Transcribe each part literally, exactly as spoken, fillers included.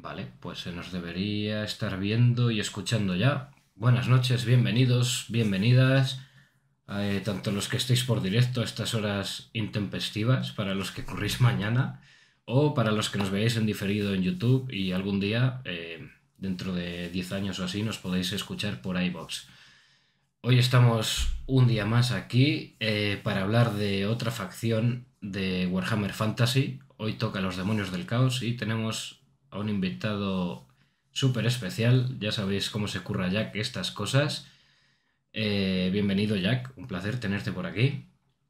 Vale, pues se nos debería estar viendo y escuchando ya. Buenas noches, bienvenidos, bienvenidas, eh, tanto los que estéis por directo a estas horas intempestivas, para los que corréis mañana, o para los que nos veáis en diferido en YouTube y algún día, eh, dentro de diez años o así, nos podéis escuchar por iVoox. Hoy estamos un día más aquí eh, para hablar de otra facción de Warhammer Fantasy. Hoy toca Los Demonios del Caos y tenemos a un invitado súper especial. Ya sabéis cómo se curra Jack estas cosas. Eh, bienvenido, Jack, un placer tenerte por aquí.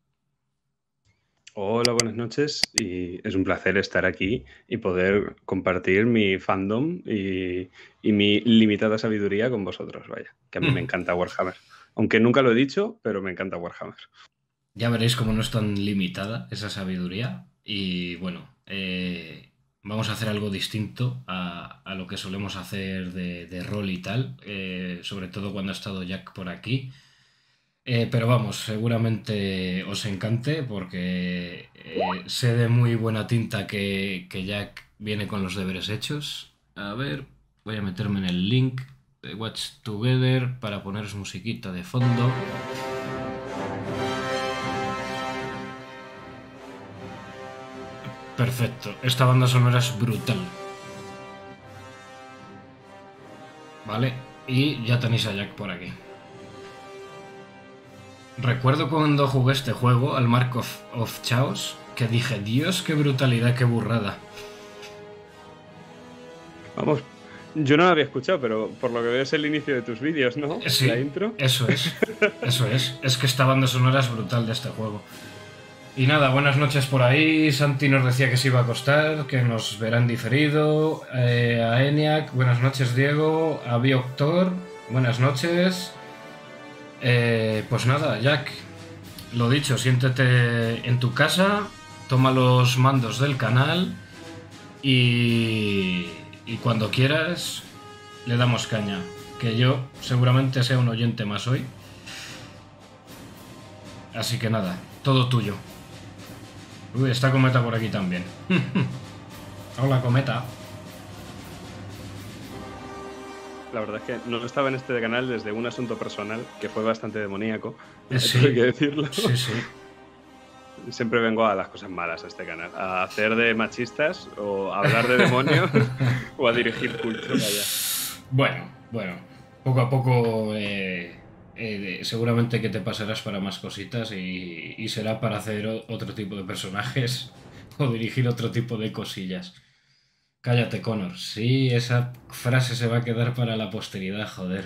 Hola, buenas noches y es un placer estar aquí y poder compartir mi fandom y, y mi limitada sabiduría con vosotros, vaya, que a mí me encanta Warhammer. Aunque nunca lo he dicho, pero me encanta Warhammer. Ya veréis cómo no es tan limitada esa sabiduría y bueno, eh, vamos a hacer algo distinto a, a lo que solemos hacer de, de rol y tal, eh, sobre todo cuando ha estado Jack por aquí. Eh, pero vamos, seguramente os encante porque eh, sé de muy buena tinta que, que Jack viene con los deberes hechos. A ver, voy a meterme en el link de Watch Together para poneros musiquita de fondo. Perfecto, esta banda sonora es brutal. Vale, y ya tenéis a Jack por aquí. Recuerdo cuando jugué este juego, al Mark of, of Chaos, que dije, Dios, qué brutalidad, qué burrada. Vamos, yo no lo había escuchado, pero por lo que veo es el inicio de tus vídeos, ¿no? Sí, la intro. Eso es, eso es. Es que esta banda sonora es brutal de este juego. Y nada, buenas noches por ahí. Santi nos decía que se iba a acostar, que nos verán diferido. Eh, a Eniac, buenas noches, Diego. A Bioctor, buenas noches. Eh, pues nada, Jack, lo dicho, siéntete en tu casa, toma los mandos del canal y, y cuando quieras le damos caña. Que yo seguramente sea un oyente más hoy. Así que nada, todo tuyo. Uy, está Cometa por aquí también. Hola, Cometa. La verdad es que no estaba en este canal desde un asunto personal que fue bastante demoníaco, Sí, hay que decirlo. Sí, sí. Siempre vengo a las cosas malas a este canal, a hacer de machistas o a hablar de demonios o a dirigir culto, vaya. Bueno, bueno, poco a poco eh, eh, seguramente que te pasarás para más cositas y, y será para hacer o- otro tipo de personajes o dirigir otro tipo de cosillas. Cállate, Connor. Sí, esa frase se va a quedar para la posteridad, joder.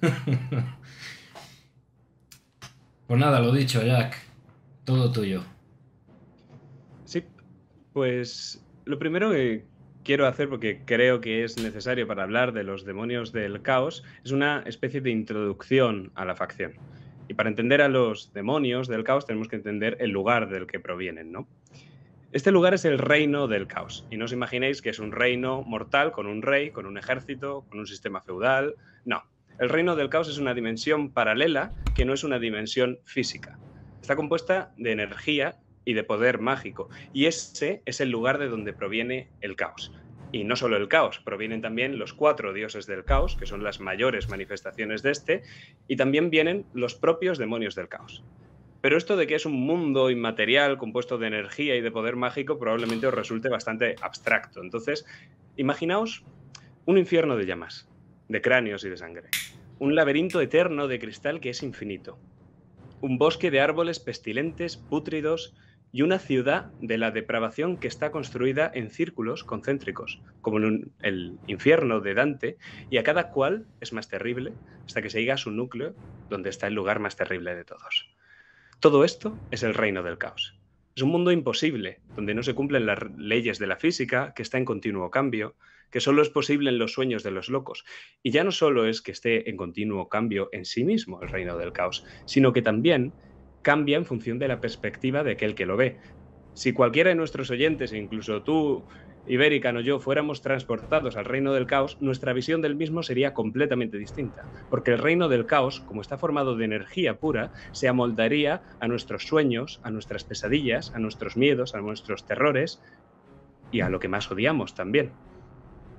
Pues nada, lo dicho, Jack. Todo tuyo. Sí, pues lo primero que quiero hacer, porque creo que es necesario para hablar de los demonios del caos, es una especie de introducción a la facción. Y para entender a los demonios del caos tenemos que entender el lugar del que provienen, ¿no? Este lugar es el reino del caos. Y no os imaginéis que es un reino mortal con un rey, con un ejército, con un sistema feudal. No. El reino del caos es una dimensión paralela que no es una dimensión física. Está compuesta de energía y de poder mágico. Y ese es el lugar de donde proviene el caos. Y no solo el caos, provienen también los cuatro dioses del caos, que son las mayores manifestaciones de este, y también vienen los propios demonios del caos. Pero esto de que es un mundo inmaterial compuesto de energía y de poder mágico probablemente os resulte bastante abstracto. Entonces, imaginaos un infierno de llamas, de cráneos y de sangre. Un laberinto eterno de cristal que es infinito. Un bosque de árboles pestilentes, pútridos y una ciudad de la depravación que está construida en círculos concéntricos, como en un, el infierno de Dante, y a cada cual es más terrible hasta que se llega a su núcleo, donde está el lugar más terrible de todos. Todo esto es el reino del caos. Es un mundo imposible, donde no se cumplen las leyes de la física, que está en continuo cambio, que solo es posible en los sueños de los locos. Y ya no solo es que esté en continuo cambio en sí mismo el reino del caos, sino que también cambia en función de la perspectiva de aquel que lo ve. Si cualquiera de nuestros oyentes, incluso tú, Iberican o yo, fuéramos transportados al reino del caos, nuestra visión del mismo sería completamente distinta, porque el reino del caos, como está formado de energía pura, se amoldaría a nuestros sueños, a nuestras pesadillas, a nuestros miedos, a nuestros terrores y a lo que más odiamos también.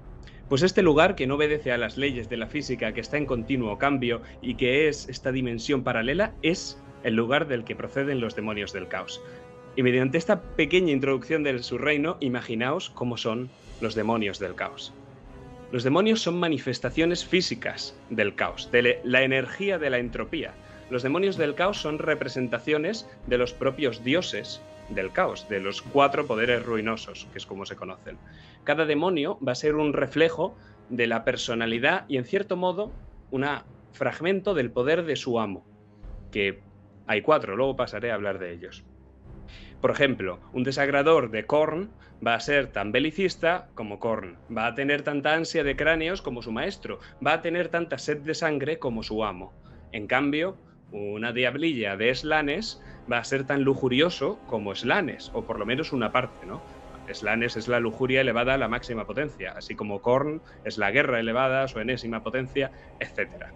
Pues este lugar que no obedece a las leyes de la física, que está en continuo cambio y que es esta dimensión paralela, es el lugar del que proceden los demonios del caos. Y mediante esta pequeña introducción de su reino, imaginaos cómo son los demonios del caos. Los demonios son manifestaciones físicas del caos, de la energía de la entropía. Los demonios del caos son representaciones de los propios dioses del caos, de los cuatro poderes ruinosos, que es como se conocen. Cada demonio va a ser un reflejo de la personalidad y, en cierto modo, un fragmento del poder de su amo, que hay cuatro, luego pasaré a hablar de ellos. Por ejemplo, un desagrador de Korn va a ser tan belicista como Korn, va a tener tanta ansia de cráneos como su maestro, va a tener tanta sed de sangre como su amo. En cambio, una diablilla de Slanes va a ser tan lujurioso como Slanes, o por lo menos una parte, ¿no? Slanes es la lujuria elevada a la máxima potencia, así como Korn es la guerra elevada a su enésima potencia, etcétera.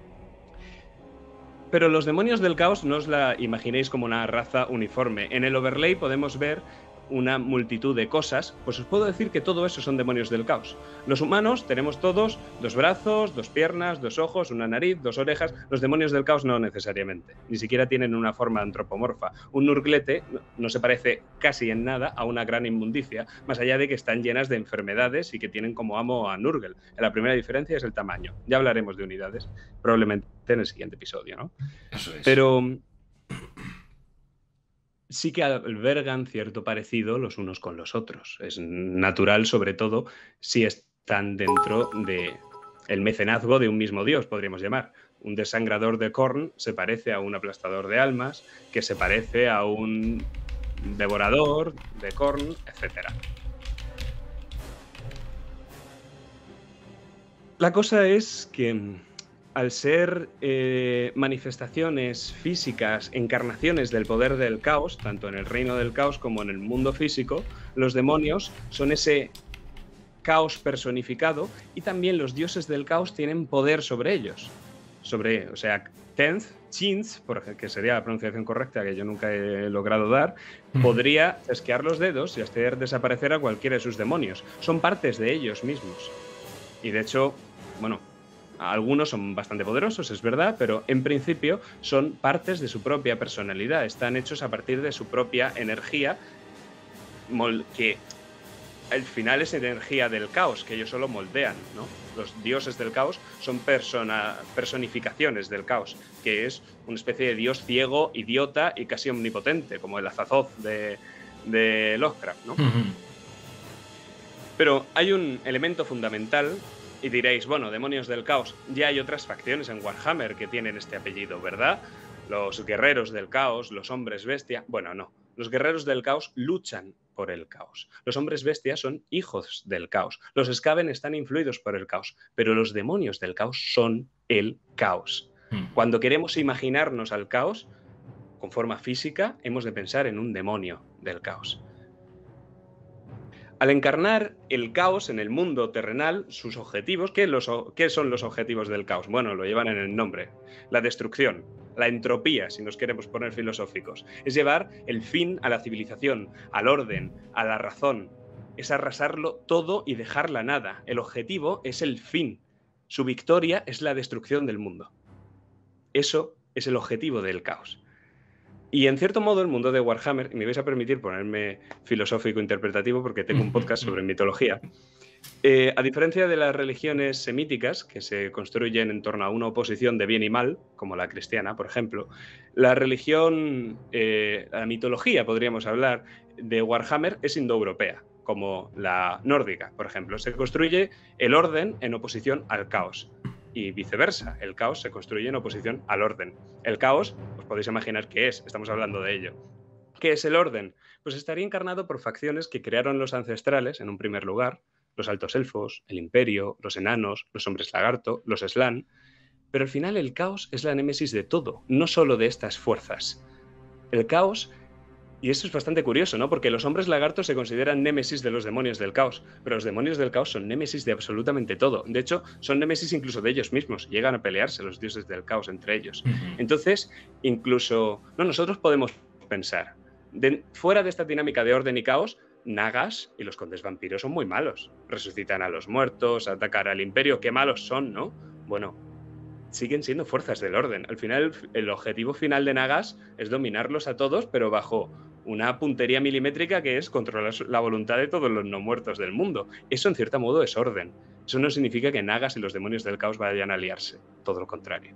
Pero los demonios del caos no os la imaginéis como una raza uniforme. En el overlay podemos ver una multitud de cosas, pues os puedo decir que todo eso son demonios del caos. Los humanos tenemos todos dos brazos, dos piernas, dos ojos, una nariz, dos orejas. Los demonios del caos no necesariamente, ni siquiera tienen una forma antropomorfa. Un nurglete no se parece casi en nada a una gran inmundicia, más allá de que están llenas de enfermedades y que tienen como amo a Nurgle. La primera diferencia es el tamaño. Ya hablaremos de unidades, probablemente en el siguiente episodio, ¿no? Eso es. Pero sí que albergan cierto parecido los unos con los otros. Es natural, sobre todo, si están dentro del mecenazgo de un mismo dios, podríamos llamar. Un desangrador de Korn se parece a un aplastador de almas, que se parece a un devorador de Korn, etcétera. La cosa es que, al ser eh, manifestaciones físicas, encarnaciones del poder del caos, tanto en el reino del caos como en el mundo físico, los demonios son ese caos personificado y también los dioses del caos tienen poder sobre ellos. Sobre, o sea, Tenth, Chinth, que sería la pronunciación correcta que yo nunca he logrado dar, podría esquear los dedos y hacer desaparecer a cualquiera de sus demonios. Son partes de ellos mismos. Y de hecho, bueno, algunos son bastante poderosos, es verdad, pero en principio son partes de su propia personalidad, están hechos a partir de su propia energía, que al final es energía del caos, que ellos solo moldean, ¿no? Los dioses del caos son persona, personificaciones del caos, que es una especie de dios ciego, idiota y casi omnipotente, como el Azathoth de, de Lovecraft, ¿no? Uh-huh. Pero hay un elemento fundamental. Y diréis, bueno, demonios del caos, ya hay otras facciones en Warhammer que tienen este apellido, ¿verdad? Los guerreros del caos, los hombres bestia. Bueno, no. Los guerreros del caos luchan por el caos. Los hombres bestia son hijos del caos. Los Skaven están influidos por el caos. Pero los demonios del caos son el caos. Hmm. Cuando queremos imaginarnos al caos, con forma física, hemos de pensar en un demonio del caos. Al encarnar el caos en el mundo terrenal, sus objetivos, ¿qué, los, ¿qué son los objetivos del caos? Bueno, lo llevan en el nombre. La destrucción, la entropía, si nos queremos poner filosóficos. Es llevar el fin a la civilización, al orden, a la razón. Es arrasarlo todo y dejarla nada. El objetivo es el fin. Su victoria es la destrucción del mundo. Eso es el objetivo del caos. Y en cierto modo el mundo de Warhammer, y me vais a permitir ponerme filosófico interpretativo porque tengo un podcast sobre mitología, eh, a diferencia de las religiones semíticas que se construyen en torno a una oposición de bien y mal, como la cristiana, por ejemplo, la religión, eh, la mitología, podríamos hablar, de Warhammer es indoeuropea, como la nórdica, por ejemplo. Se construye el orden en oposición al caos. Y viceversa, el caos se construye en oposición al orden. El caos, os podéis imaginar qué es, estamos hablando de ello. ¿Qué es el orden? Pues estaría encarnado por facciones que crearon los ancestrales, en un primer lugar, los altos elfos, el imperio, los enanos, los hombres lagarto, los slan, pero al final el caos es la némesis de todo, no solo de estas fuerzas. El caos... Y eso es bastante curioso, ¿no? Porque los hombres lagartos se consideran némesis de los demonios del caos, pero los demonios del caos son némesis de absolutamente todo. De hecho, son némesis incluso de ellos mismos. Llegan a pelearse los dioses del caos entre ellos. Uh-huh. Entonces, incluso... No, nosotros podemos pensar, de, fuera de esta dinámica de orden y caos, Nagas y los condes vampiros son muy malos. Resucitan a los muertos, atacan al imperio. Qué malos son, ¿no? Bueno, siguen siendo fuerzas del orden. Al final, el objetivo final de Nagas es dominarlos a todos, pero bajo una puntería milimétrica que es controlar la voluntad de todos los no muertos del mundo. Eso, en cierto modo, es orden. Eso no significa que Nagas y los demonios del caos vayan a aliarse. Todo lo contrario.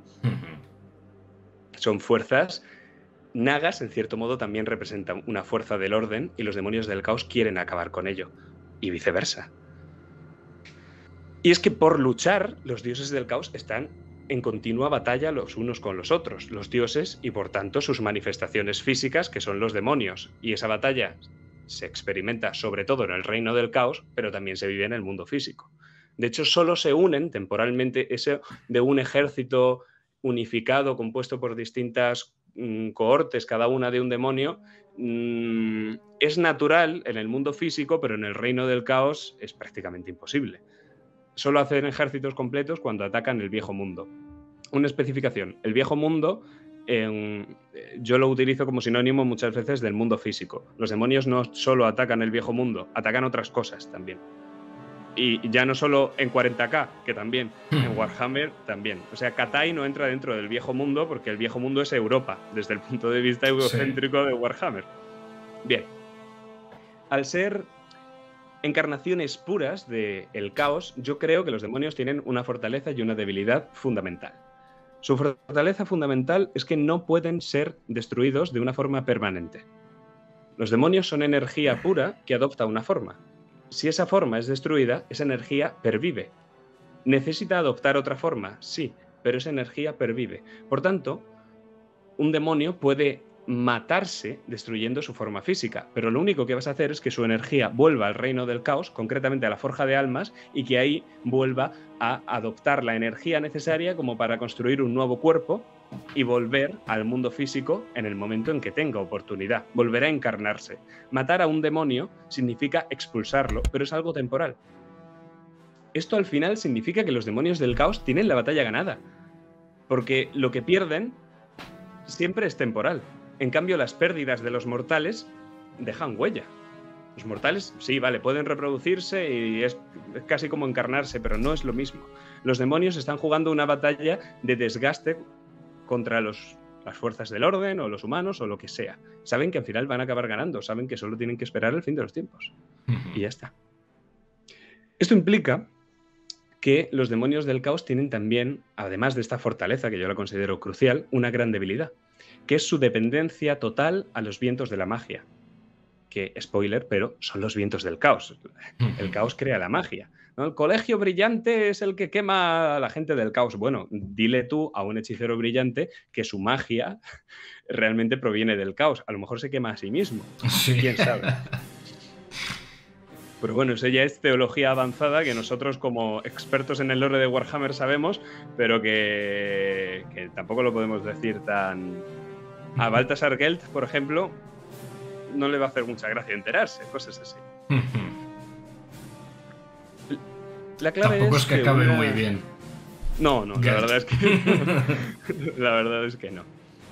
Son fuerzas... Nagas, en cierto modo, también representan una fuerza del orden y los demonios del caos quieren acabar con ello. Y viceversa. Y es que por luchar, los dioses del caos están en continua batalla los unos con los otros, los dioses y por tanto sus manifestaciones físicas, que son los demonios. Y esa batalla se experimenta sobre todo en el reino del caos, pero también se vive en el mundo físico. De hecho, solo se unen temporalmente ese de un ejército unificado compuesto por distintas mmm, cohortes, cada una de un demonio. Mmm, es natural en el mundo físico, pero en el reino del caos es prácticamente imposible. Solo hacen ejércitos completos cuando atacan el viejo mundo. Una especificación. El viejo mundo eh, yo lo utilizo como sinónimo muchas veces del mundo físico. Los demonios no solo atacan el viejo mundo, atacan otras cosas también. Y ya no solo en cuarenta K, que también, en Warhammer también. O sea, Katai no entra dentro del viejo mundo porque el viejo mundo es Europa, desde el punto de vista egocéntrico sí. de Warhammer. Bien. Al ser encarnaciones puras del caos, yo creo que los demonios tienen una fortaleza y una debilidad fundamental. Su fortaleza fundamental es que no pueden ser destruidos de una forma permanente. Los demonios son energía pura que adopta una forma. Si esa forma es destruida, esa energía pervive. ¿Necesita adoptar otra forma? Sí, pero esa energía pervive. Por tanto, un demonio puede matarse destruyendo su forma física, pero lo único que vas a hacer es que su energía vuelva al reino del caos, concretamente a la forja de almas, y que ahí vuelva a adoptar la energía necesaria como para construir un nuevo cuerpo y volver al mundo físico en el momento en que tenga oportunidad. Volverá a encarnarse. Matar a un demonio significa expulsarlo, pero es algo temporal. Esto al final significa que los demonios del caos tienen la batalla ganada, porque lo que pierden siempre es temporal. En cambio, las pérdidas de los mortales dejan huella. Los mortales, sí, vale, pueden reproducirse y es casi como encarnarse, pero no es lo mismo. Los demonios están jugando una batalla de desgaste contra los, las fuerzas del orden o los humanos o lo que sea. Saben que al final van a acabar ganando, saben que solo tienen que esperar el fin de los tiempos. Y ya está. Esto implica que los demonios del caos tienen también, además de esta fortaleza, que yo la considero crucial, una gran debilidad, que es su dependencia total a los vientos de la magia. Que, spoiler, pero son los vientos del caos. El caos crea la magia, ¿no? El colegio brillante es el que quema a la gente del caos. Bueno, dile tú a un hechicero brillante que su magia realmente proviene del caos. A lo mejor se quema a sí mismo. Sí. ¿Quién sabe? Pero bueno, eso ya es teología avanzada que nosotros como expertos en el lore de Warhammer sabemos, pero que, que tampoco lo podemos decir tan... A Baltasar Gelt, por ejemplo, no le va a hacer mucha gracia enterarse, cosas así. La clave tampoco es, es que, que acabe una... muy bien. No, no, Gelt. la verdad es que la verdad es que no.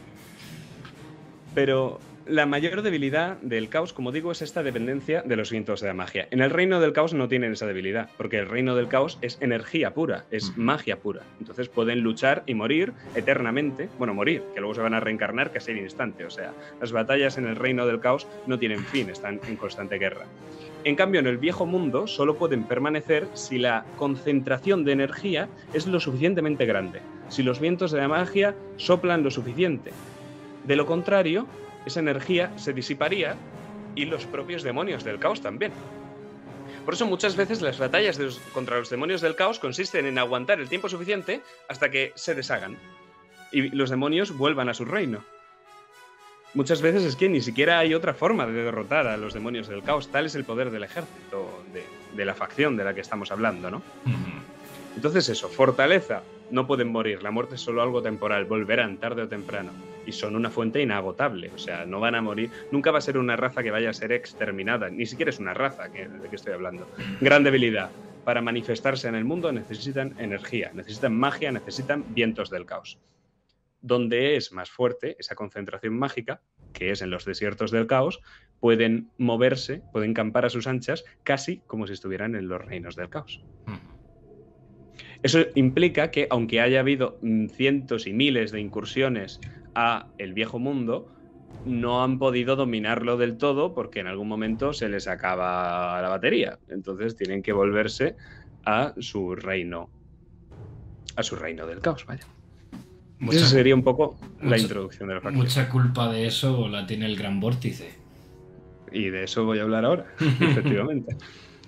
Pero la mayor debilidad del caos, como digo, es esta dependencia de los vientos de la magia. En el reino del caos no tienen esa debilidad, porque el reino del caos es energía pura, es uh-huh. magia pura. Entonces pueden luchar y morir eternamente. Bueno, morir, que luego se van a reencarnar casi al instante. O sea, las batallas en el reino del caos no tienen fin, están en constante guerra. En cambio, en el viejo mundo solo pueden permanecer si la concentración de energía es lo suficientemente grande, si los vientos de la magia soplan lo suficiente. De lo contrario, esa energía se disiparía y los propios demonios del caos también. Por eso muchas veces las batallas de los, contra los demonios del caos consisten en aguantar el tiempo suficiente hasta que se deshagan y los demonios vuelvan a su reino. Muchas veces es que ni siquiera hay otra forma de derrotar a los demonios del caos. Tal es el poder del ejército, de, de la facción de la que estamos hablando, ¿no? Uh-huh. Entonces eso, fortaleza. No pueden morir, la muerte es solo algo temporal, volverán tarde o temprano. Y son una fuente inagotable, o sea, no van a morir. Nunca va a ser una raza que vaya a ser exterminada, ni siquiera es una raza que, de que estoy hablando. Gran debilidad. Para manifestarse en el mundo necesitan energía, necesitan magia, necesitan vientos del caos. Donde es más fuerte esa concentración mágica, que es en los desiertos del caos, pueden moverse, pueden campar a sus anchas casi como si estuvieran en los reinos del caos. Eso implica que, aunque haya habido cientos y miles de incursiones a el viejo mundo, no han podido dominarlo del todo porque en algún momento se les acaba la batería. Entonces tienen que volverse a su reino, a su reino del caos, vaya. Mucha, Esa sería un poco mucha, la introducción de la facción. Mucha culpa de eso la tiene el Gran Vórtice. Y de eso voy a hablar ahora, efectivamente.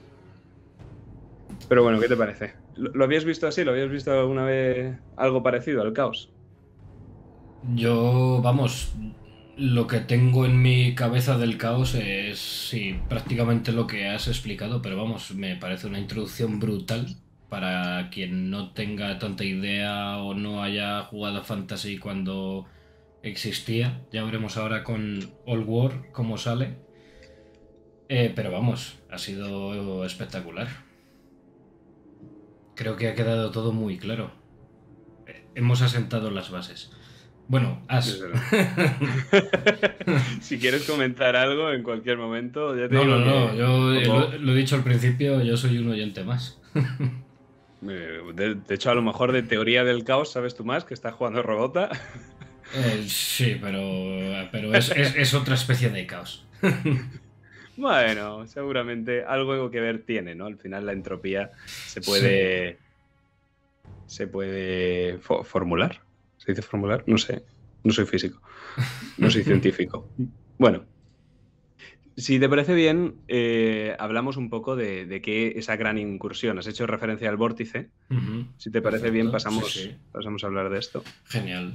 Pero bueno, ¿qué te parece? ¿Lo, ¿Lo habías visto así? ¿Lo habías visto alguna vez algo parecido al caos? Yo, vamos, lo que tengo en mi cabeza del caos es, sí, prácticamente lo que has explicado, pero vamos, me parece una introducción brutal para quien no tenga tanta idea o no haya jugado a Fantasy cuando existía. Ya veremos ahora con Old War cómo sale. Eh, pero vamos, ha sido espectacular. Creo que ha quedado todo muy claro. Hemos asentado las bases. Bueno, has. Si quieres comentar algo en cualquier momento, ya te no, digo no, no, que yo como... lo, lo he dicho al principio, yo soy un oyente más. De, de hecho, a lo mejor de teoría del caos sabes tú más, que estás jugando Robota. Eh, sí, pero, pero es, es, es otra especie de caos. Bueno, seguramente algo que ver tiene, ¿no? Al final la entropía se puede... Sí. Se puede fo formular. ¿Se dice formular? No sé. No soy físico. No soy científico. Bueno. Si te parece bien, eh, hablamos un poco de, de qué esa gran incursión. Has hecho referencia al vórtice. Uh-huh. Si te parece Perfecto. bien, pasamos, sí, sí. pasamos a hablar de esto. Genial.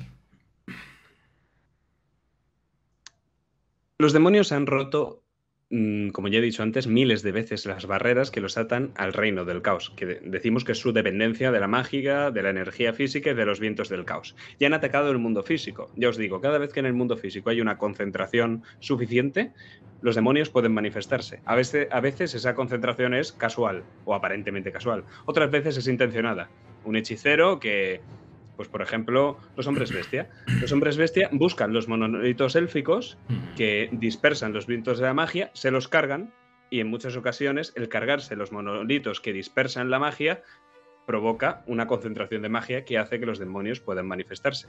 Los demonios han roto, mmm, como ya he dicho antes, miles de veces las barreras que los atan al reino del caos, que de decimos que es su dependencia de la mágica, de la energía física y de los vientos del caos. Y han atacado el mundo físico. Ya os digo, cada vez que en el mundo físico hay una concentración suficiente, los demonios pueden manifestarse. A veces, a veces esa concentración es casual, o aparentemente casual. Otras veces es intencionada. Un hechicero que... Pues, por ejemplo, los hombres bestia. Los hombres bestia buscan los monolitos élficos que dispersan los vientos de la magia, se los cargan y en muchas ocasiones el cargarse los monolitos que dispersan la magia provoca una concentración de magia que hace que los demonios puedan manifestarse.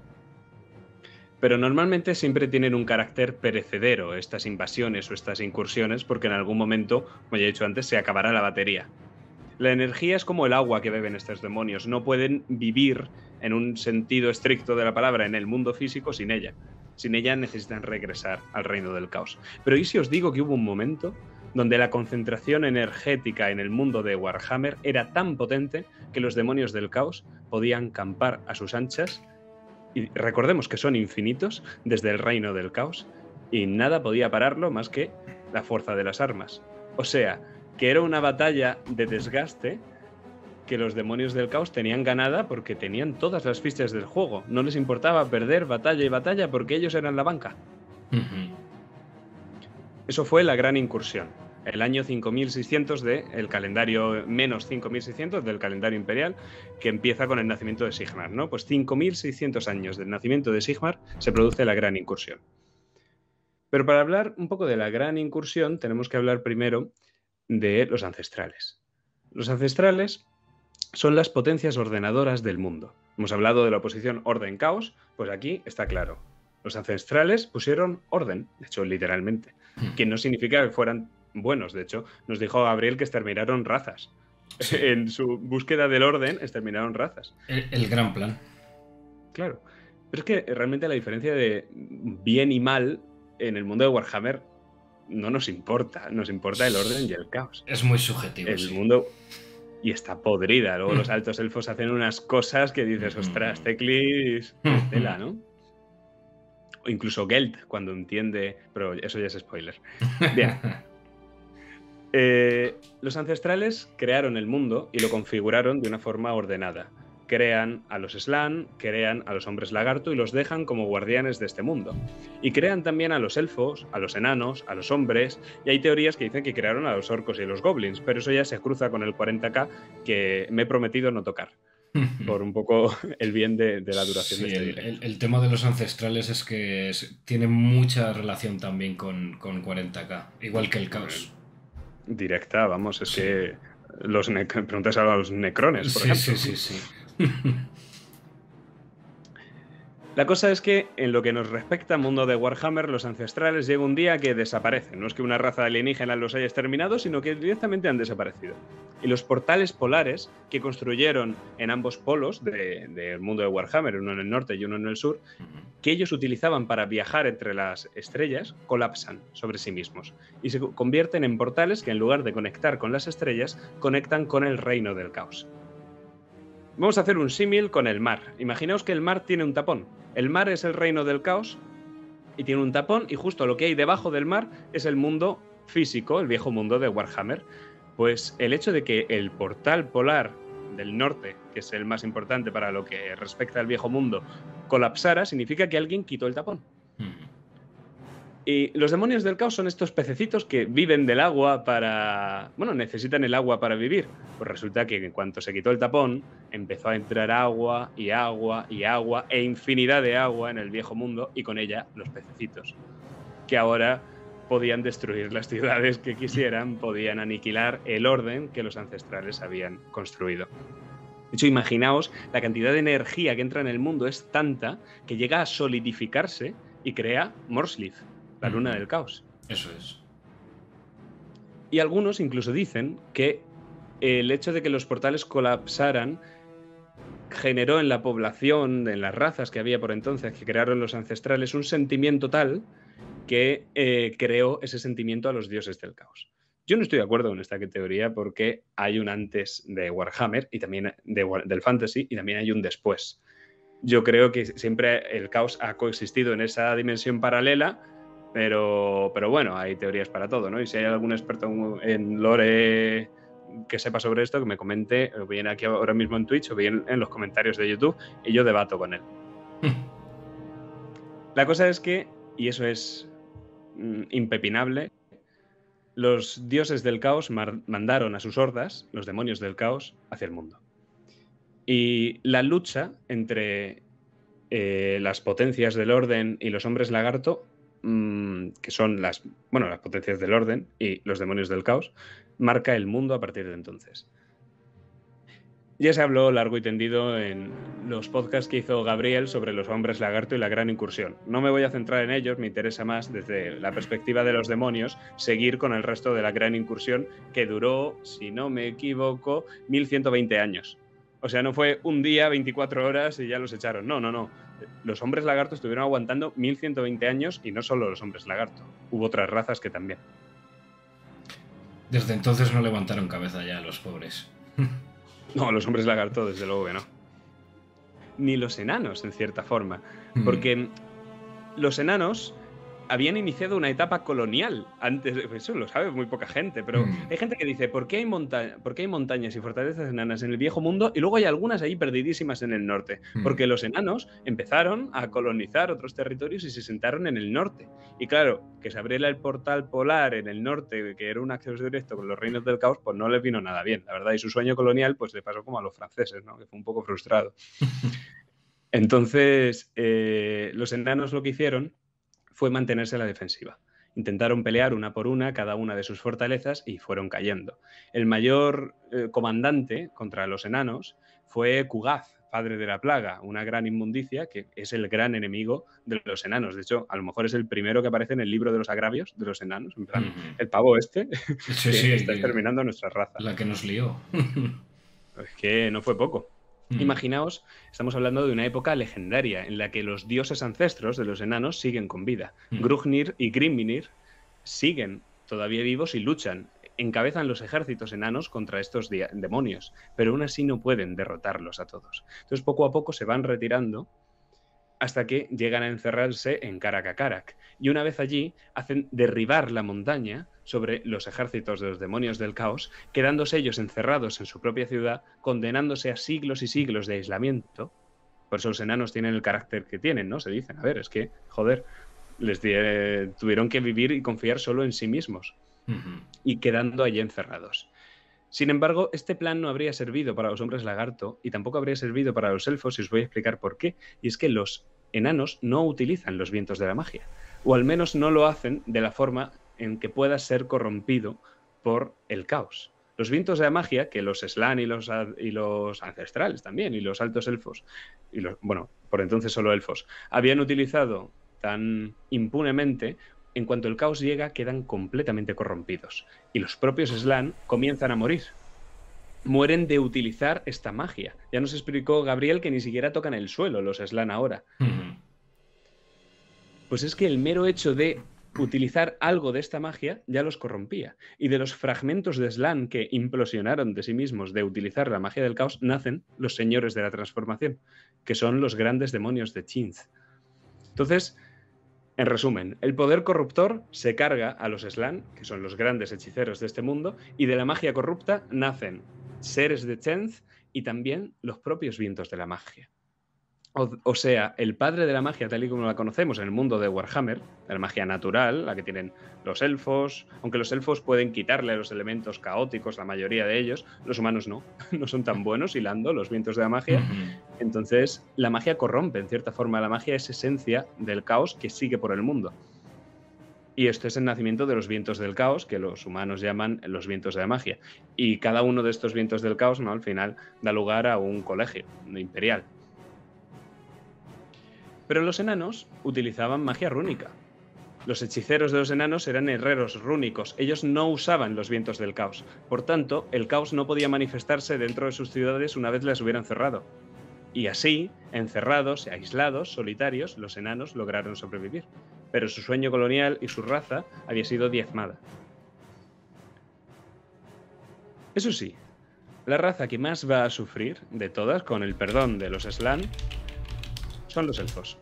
Pero normalmente siempre tienen un carácter perecedero estas invasiones o estas incursiones porque en algún momento, como ya he dicho antes, se acabará la batería. La energía es como el agua que beben estos demonios. No pueden vivir en un sentido estricto de la palabra en el mundo físico sin ella. Sin ella necesitan regresar al reino del caos. Pero ¿y si os digo que hubo un momento donde la concentración energética en el mundo de Warhammer era tan potente que los demonios del caos podían campar a sus anchas? Y recordemos que son infinitos desde el reino del caos y nada podía pararlo más que la fuerza de las armas. O sea, que era una batalla de desgaste que los demonios del caos tenían ganada porque tenían todas las fichas del juego. No les importaba perder batalla y batalla porque ellos eran la banca. Uh-huh. Eso fue la gran incursión. El año cinco mil seiscientos del calendario, menos cinco mil seiscientos del calendario imperial, que empieza con el nacimiento de Sigmar, ¿no? Pues cinco mil seiscientos años del nacimiento de Sigmar se produce la gran incursión. Pero para hablar un poco de la gran incursión tenemos que hablar primero de los ancestrales. Los ancestrales son las potencias ordenadoras del mundo. Hemos hablado de la oposición orden-caos, pues aquí está claro. Los ancestrales pusieron orden, de hecho, literalmente, que no significa que fueran buenos. De hecho, nos dijo Gabriel que exterminaron razas. Sí. En su búsqueda del orden, exterminaron razas. El, el gran plan. Claro. Pero es que realmente la diferencia de bien y mal en el mundo de Warhammer no nos importa, nos importa el orden y el caos. Es muy subjetivo. El sí. mundo... Y está podrida. Luego los altos elfos hacen unas cosas que dices, ostras, Teclis, tela, ¿no? O incluso Gelt, cuando entiende... Pero eso ya es spoiler. Bien. Eh, los ancestrales crearon el mundo y lo configuraron de una forma ordenada. Crean a los Slann, crean a los hombres lagarto y los dejan como guardianes de este mundo. Y crean también a los elfos, a los enanos, a los hombres, y hay teorías que dicen que crearon a los orcos y los goblins, pero eso ya se cruza con el cuarenta K que me he prometido no tocar. por un poco el bien de, de la duración Sí, de este el, directo. el- el tema de los ancestrales es que es- tiene mucha relación también con, con cuarenta K, igual que el Eh, caos. Directa, vamos, es Sí, que los ne- preguntas a los necrones, por sí, sí, ejemplo. sí, sí. La cosa es que, en lo que nos respecta al mundo de Warhammer, los ancestrales llega un día que desaparecen. No es que una raza alienígena los haya exterminado, sino que directamente han desaparecido. Y los portales polares que construyeron en ambos polos de- del mundo de Warhammer, uno en el norte y uno en el sur, que ellos utilizaban para viajar entre las estrellas, colapsan sobre sí mismos y se convierten en portales que, en lugar de conectar con las estrellas, conectan con el reino del caos. Vamos a hacer un símil con el mar. Imaginaos que el mar tiene un tapón. El mar es el reino del caos y tiene un tapón, y justo lo que hay debajo del mar es el mundo físico, el viejo mundo de Warhammer. Pues el hecho de que el portal polar del norte, que es el más importante para lo que respecta al viejo mundo, colapsara, significa que alguien quitó el tapón. Y los demonios del caos son estos pececitos que viven del agua para... Bueno, necesitan el agua para vivir. Pues resulta que en cuanto se quitó el tapón, empezó a entrar agua y agua y agua e infinidad de agua en el viejo mundo, y con ella los pececitos, que ahora podían destruir las ciudades que quisieran, podían aniquilar el orden que los ancestrales habían construido. De hecho, imaginaos, la cantidad de energía que entra en el mundo es tanta que llega a solidificarse y crea Morslith, la luna del caos. Eso es. Y algunos incluso dicen que el hecho de que los portales colapsaran generó en la población, en las razas que había por entonces, que crearon los ancestrales, un sentimiento tal que eh, creó ese sentimiento a los dioses del caos. Yo no estoy de acuerdo con esta teoría, porque hay un antes de Warhammer y también de, del fantasy, y también hay un después. Yo creo que siempre el caos ha coexistido en esa dimensión paralela, pero, pero bueno, hay teorías para todo, ¿no? Y si hay algún experto en lore que sepa sobre esto, que me comente, o bien aquí ahora mismo en Twitch o bien en los comentarios de YouTube, y yo debato con él. La cosa es que, y eso es mm, impepinable, los dioses del caos mandaron a sus hordas, los demonios del caos, hacia el mundo. Y la lucha entre eh, las potencias del orden y los hombres lagarto, mmm, que son las, bueno, las potencias del orden y los demonios del caos, marca el mundo a partir de entonces. Ya se habló largo y tendido en los podcasts que hizo Gabriel sobre los hombres lagarto y la gran incursión. No me voy a centrar en ellos, me interesa más, desde la perspectiva de los demonios, seguir con el resto de la gran incursión, que duró, si no me equivoco, mil ciento veinte años. O sea, no fue un día, veinticuatro horas y ya los echaron. No, no, no. Los hombres lagarto estuvieron aguantando mil ciento veinte años, y no solo los hombres lagarto. Hubo otras razas que también. Desde entonces no levantaron cabeza ya los pobres. No, los hombres lagarto, desde luego que no. Ni los enanos, en cierta forma. Porque mm. los enanos habían iniciado una etapa colonial antes. Eso lo sabe muy poca gente, pero mm. hay gente que dice, ¿por qué hay, monta ¿por qué hay montañas y fortalezas enanas en el viejo mundo y luego hay algunas ahí perdidísimas en el norte? Mm. Porque los enanos empezaron a colonizar otros territorios y se sentaron en el norte. Y claro, que se abriera el portal polar en el norte, que era un acceso directo con los reinos del caos, pues no les vino nada bien, la verdad. Y su sueño colonial pues le pasó como a los franceses, ¿no? Que fue un poco frustrado. Entonces, eh, los enanos lo que hicieron fue mantenerse a la defensiva. Intentaron pelear una por una cada una de sus fortalezas y fueron cayendo. El mayor eh, comandante contra los enanos fue Kugath, padre de la plaga, una gran inmundicia que es el gran enemigo de los enanos. De hecho, a lo mejor es el primero que aparece en el libro de los agravios de los enanos. En plan, uh-huh. El pavo este sí, que sí, está exterminando a nuestra raza. La que nos lió. Es que no fue poco. Mm. Imaginaos, estamos hablando de una época legendaria en la que los dioses ancestros de los enanos siguen con vida. Mm. Grugnir y Grimnir siguen todavía vivos y luchan. Encabezan los ejércitos enanos contra estos demonios, pero aún así no pueden derrotarlos a todos. Entonces, poco a poco se van retirando hasta que llegan a encerrarse en Karak-Karak. Y una vez allí, hacen derribar la montaña sobre los ejércitos de los demonios del caos, quedándose ellos encerrados en su propia ciudad, condenándose a siglos y siglos de aislamiento. Por eso los enanos tienen el carácter que tienen, ¿no? Se dicen, a ver, es que, joder, les tuvieron que vivir y confiar solo en sí mismos. Uh-huh. Y quedando allí encerrados. Sin embargo, este plan no habría servido para los hombres lagarto y tampoco habría servido para los elfos, y os voy a explicar por qué. Y es que los enanos no utilizan los vientos de la magia, o al menos no lo hacen de la forma en que pueda ser corrompido por el caos. Los vientos de la magia, que los Slan y los, y los ancestrales también, y los altos elfos, y los, bueno, por entonces solo elfos, habían utilizado tan impunemente, en cuanto el caos llega, quedan completamente corrompidos. Y los propios Slan comienzan a morir. Mueren de utilizar esta magia. Ya nos explicó Gabriel que ni siquiera tocan el suelo los Slan ahora. Pues es que el mero hecho de utilizar algo de esta magia ya los corrompía. Y de los fragmentos de Slan que implosionaron de sí mismos de utilizar la magia del caos, nacen los señores de la transformación, que son los grandes demonios de Tinth. Entonces, en resumen, el poder corruptor se carga a los Slan, que son los grandes hechiceros de este mundo, y de la magia corrupta nacen seres de Tinth y también los propios vientos de la magia. O, o sea, el padre de la magia, tal y como la conocemos en el mundo de Warhammer, la magia natural, la que tienen los elfos, aunque los elfos pueden quitarle los elementos caóticos, la mayoría de ellos, los humanos no, no son tan buenos hilando los vientos de la magia. Entonces, la magia corrompe, en cierta forma. La magia es esencia del caos que sigue por el mundo. Y esto es el nacimiento de los vientos del caos, que los humanos llaman los vientos de la magia. Y cada uno de estos vientos del caos, ¿no?, al final da lugar a un colegio imperial. Pero los enanos utilizaban magia rúnica. Los hechiceros de los enanos eran herreros rúnicos. Ellos no usaban los vientos del caos. Por tanto, el caos no podía manifestarse dentro de sus ciudades una vez las hubieran cerrado. Y así, encerrados, aislados, solitarios, los enanos lograron sobrevivir. Pero su sueño colonial y su raza había sido diezmada. Eso sí, la raza que más va a sufrir de todas, con el perdón de los Slan, son los elfos.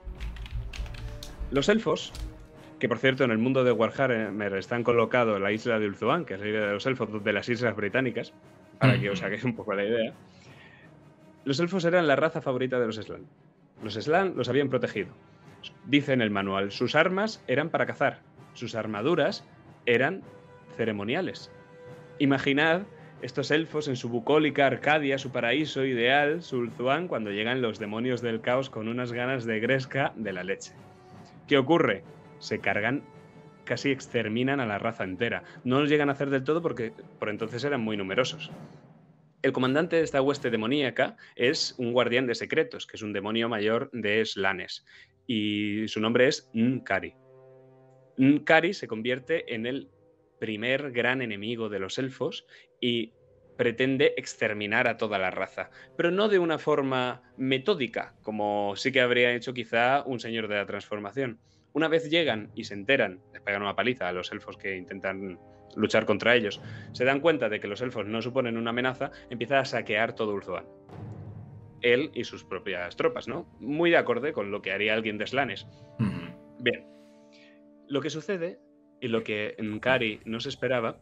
Los elfos, que por cierto en el mundo de Warhammer están colocados en la isla de Ulthuan, que es la isla de los elfos de las Islas Británicas, para que os hagáis un poco la idea. Los elfos eran la raza favorita de los Slan. Los Slan los habían protegido. Dice en el manual, sus armas eran para cazar, sus armaduras eran ceremoniales. Imaginad estos elfos en su bucólica Arcadia, su paraíso ideal, su Ulthuan, cuando llegan los demonios del caos con unas ganas de gresca de la leche. ¿Qué ocurre? Se cargan, casi exterminan a la raza entera. No los llegan a hacer del todo porque por entonces eran muy numerosos. El comandante de esta hueste demoníaca es un guardián de secretos, que es un demonio mayor de Slanes, y su nombre es N'Kari. N'Kari se convierte en el primer gran enemigo de los elfos y pretende exterminar a toda la raza, pero no de una forma metódica, como sí que habría hecho quizá un señor de la transformación. Una vez llegan y se enteran, les pegan una paliza a los elfos que intentan luchar contra ellos, se dan cuenta de que los elfos no suponen una amenaza, empieza a saquear todo Ulthuan. Él y sus propias tropas, ¿no? Muy de acorde con lo que haría alguien de Slanes. Uh-huh. Bien, lo que sucede, y lo que N'Kari no se esperaba,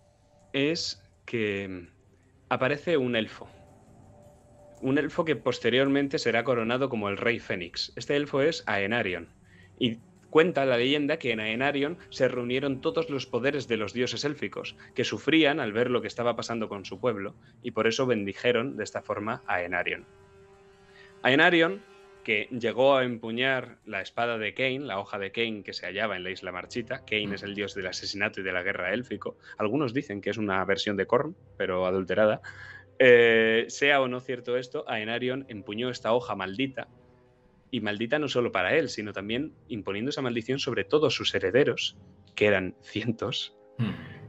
es que aparece un elfo. Un elfo que posteriormente será coronado como el Rey Fénix. Este elfo es Aenarion. Y cuenta la leyenda que en Aenarion se reunieron todos los poderes de los dioses élficos, que sufrían al ver lo que estaba pasando con su pueblo, y por eso bendijeron de esta forma a Aenarion. Aenarion, que llegó a empuñar la espada de Cain, la hoja de Cain que se hallaba en la isla marchita. Cain es el dios del asesinato y de la guerra élfico. Algunos dicen que es una versión de Korn, pero adulterada. Eh, sea o no cierto esto, Aenarion empuñó esta hoja maldita, y maldita no solo para él, sino también imponiendo esa maldición sobre todos sus herederos, que eran cientos, mm.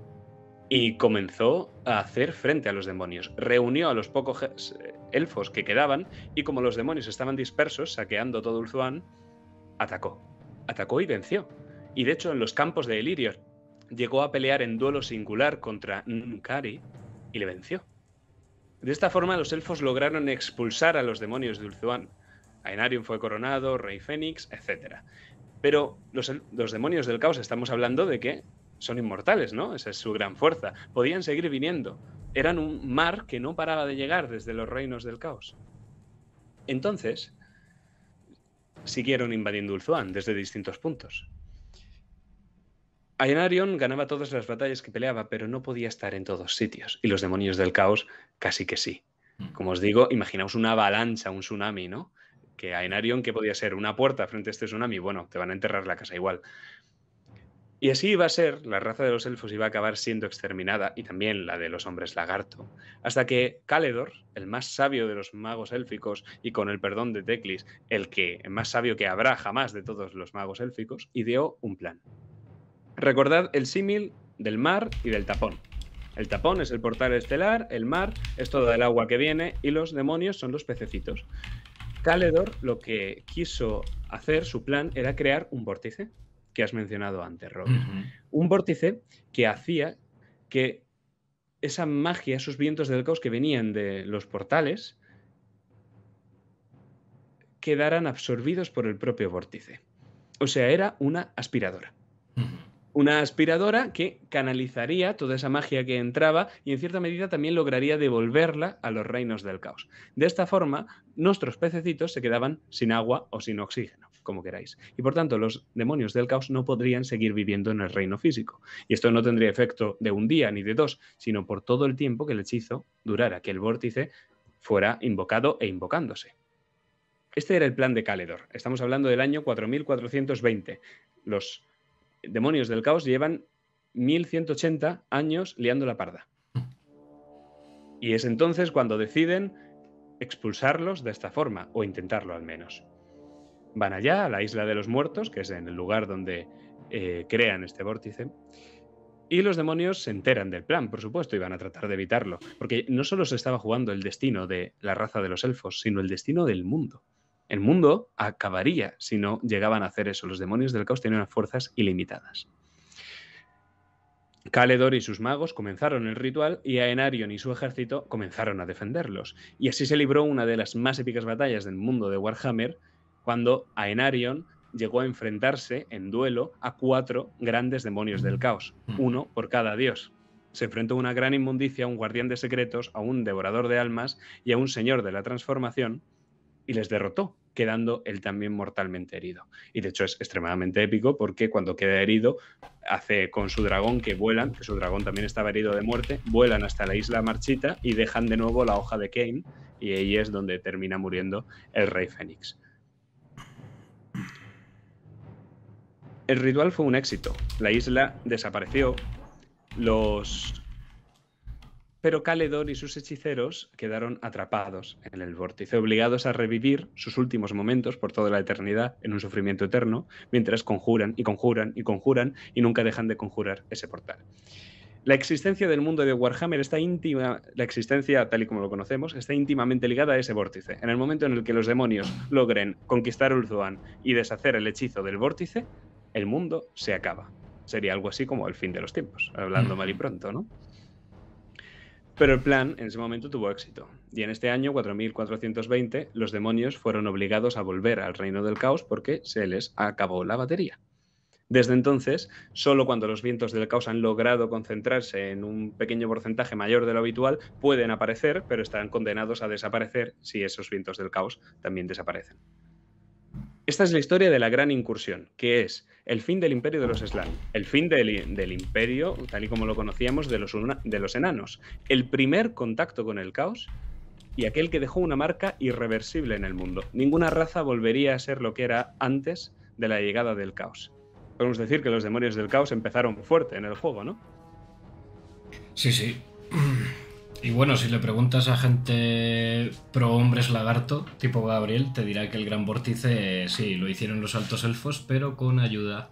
y comenzó a hacer frente a los demonios. Reunió a los pocos elfos que quedaban, y como los demonios estaban dispersos, saqueando todo Ulthuan, atacó. Atacó y venció. Y de hecho, en los campos de Elirion, llegó a pelear en duelo singular contra N'Kari y le venció. De esta forma, los elfos lograron expulsar a los demonios de Ulthuan. Aenarion fue coronado, Rey Fénix, etcétera. Pero los, los demonios del caos, estamos hablando de que son inmortales, ¿no? Esa es su gran fuerza. Podían seguir viniendo. Eran un mar que no paraba de llegar desde los reinos del caos. Entonces, siguieron invadiendo Ulthuan desde distintos puntos. Aenarion ganaba todas las batallas que peleaba, pero no podía estar en todos sitios. Y los demonios del caos casi que sí. Como os digo, imaginaos una avalancha, un tsunami, ¿no? Que Aenarion, ¿qué podía ser? ¿Una puerta frente a este tsunami? Bueno, te van a enterrar la casa igual. Y así iba a ser, la raza de los elfos iba a acabar siendo exterminada, y también la de los hombres lagarto, hasta que Caledor, el más sabio de los magos élficos, y con el perdón de Teclis, el que el más sabio que habrá jamás de todos los magos élficos, ideó un plan. Recordad el símil del mar y del tapón. El tapón es el portal estelar, el mar es toda el agua que viene, y los demonios son los pececitos. Caledor lo que quiso hacer, su plan, era crear un vórtice, que has mencionado antes, Robert. Ujú. Un vórtice que hacía que esa magia, esos vientos del caos que venían de los portales, quedaran absorbidos por el propio vórtice. O sea, era una aspiradora. Ujú. Una aspiradora que canalizaría toda esa magia que entraba y en cierta medida también lograría devolverla a los reinos del caos. De esta forma, nuestros pececitos se quedaban sin agua o sin oxígeno, como queráis. Y por tanto, los demonios del caos no podrían seguir viviendo en el reino físico. Y esto no tendría efecto de un día ni de dos, sino por todo el tiempo que el hechizo durara, que el vórtice fuera invocado e invocándose. Este era el plan de Caledor. Estamos hablando del año cuatro mil cuatrocientos veinte. Los demonios del caos llevan mil ciento ochenta años liando la parda. Y es entonces cuando deciden expulsarlos de esta forma, o intentarlo al menos. Van allá, a la Isla de los Muertos, que es en el lugar donde eh, crean este vórtice, y los demonios se enteran del plan, por supuesto, y van a tratar de evitarlo, porque no solo se estaba jugando el destino de la raza de los elfos, sino el destino del mundo. El mundo acabaría si no llegaban a hacer eso. Los demonios del caos tienen fuerzas ilimitadas. Caledor y sus magos comenzaron el ritual y Aenarion y su ejército comenzaron a defenderlos. Y así se libró una de las más épicas batallas del mundo de Warhammer, cuando Aenarion llegó a enfrentarse en duelo a cuatro grandes demonios del caos, uno por cada dios. Se enfrentó a una gran inmundicia, a un guardián de secretos, a un devorador de almas y a un señor de la transformación, y les derrotó, quedando él también mortalmente herido. Y de hecho es extremadamente épico porque cuando queda herido hace con su dragón que vuelan, que su dragón también estaba herido de muerte, vuelan hasta la isla marchita y dejan de nuevo la hoja de Cain, y ahí es donde termina muriendo el rey Fénix. El ritual fue un éxito. La isla desapareció, los... pero Caledor y sus hechiceros quedaron atrapados en el vórtice, obligados a revivir sus últimos momentos por toda la eternidad en un sufrimiento eterno, mientras conjuran y conjuran y conjuran y nunca dejan de conjurar ese portal. La existencia del mundo de Warhammer está íntima, la existencia tal y como lo conocemos, está íntimamente ligada a ese vórtice. En el momento en el que los demonios logren conquistar Ulthuan y deshacer el hechizo del vórtice, el mundo se acaba. Sería algo así como el fin de los tiempos, hablando mal y pronto, ¿no? Pero el plan en ese momento tuvo éxito, y en este año cuatro mil cuatrocientos veinte los demonios fueron obligados a volver al reino del caos porque se les acabó la batería. Desde entonces, solo cuando los vientos del caos han logrado concentrarse en un pequeño porcentaje mayor de lo habitual, pueden aparecer, pero estarán condenados a desaparecer si esos vientos del caos también desaparecen. Esta es la historia de la gran incursión, que es el fin del imperio de los Slann, el fin del, del imperio, tal y como lo conocíamos, de los, de los enanos, el primer contacto con el caos y aquel que dejó una marca irreversible en el mundo. Ninguna raza volvería a ser lo que era antes de la llegada del caos. Podemos decir que los demonios del caos empezaron fuerte en el juego, ¿no? Sí, sí. Y bueno, si le preguntas a gente pro hombres lagarto, tipo Gabriel, te dirá que el gran vórtice, sí, lo hicieron los altos elfos, pero con ayuda.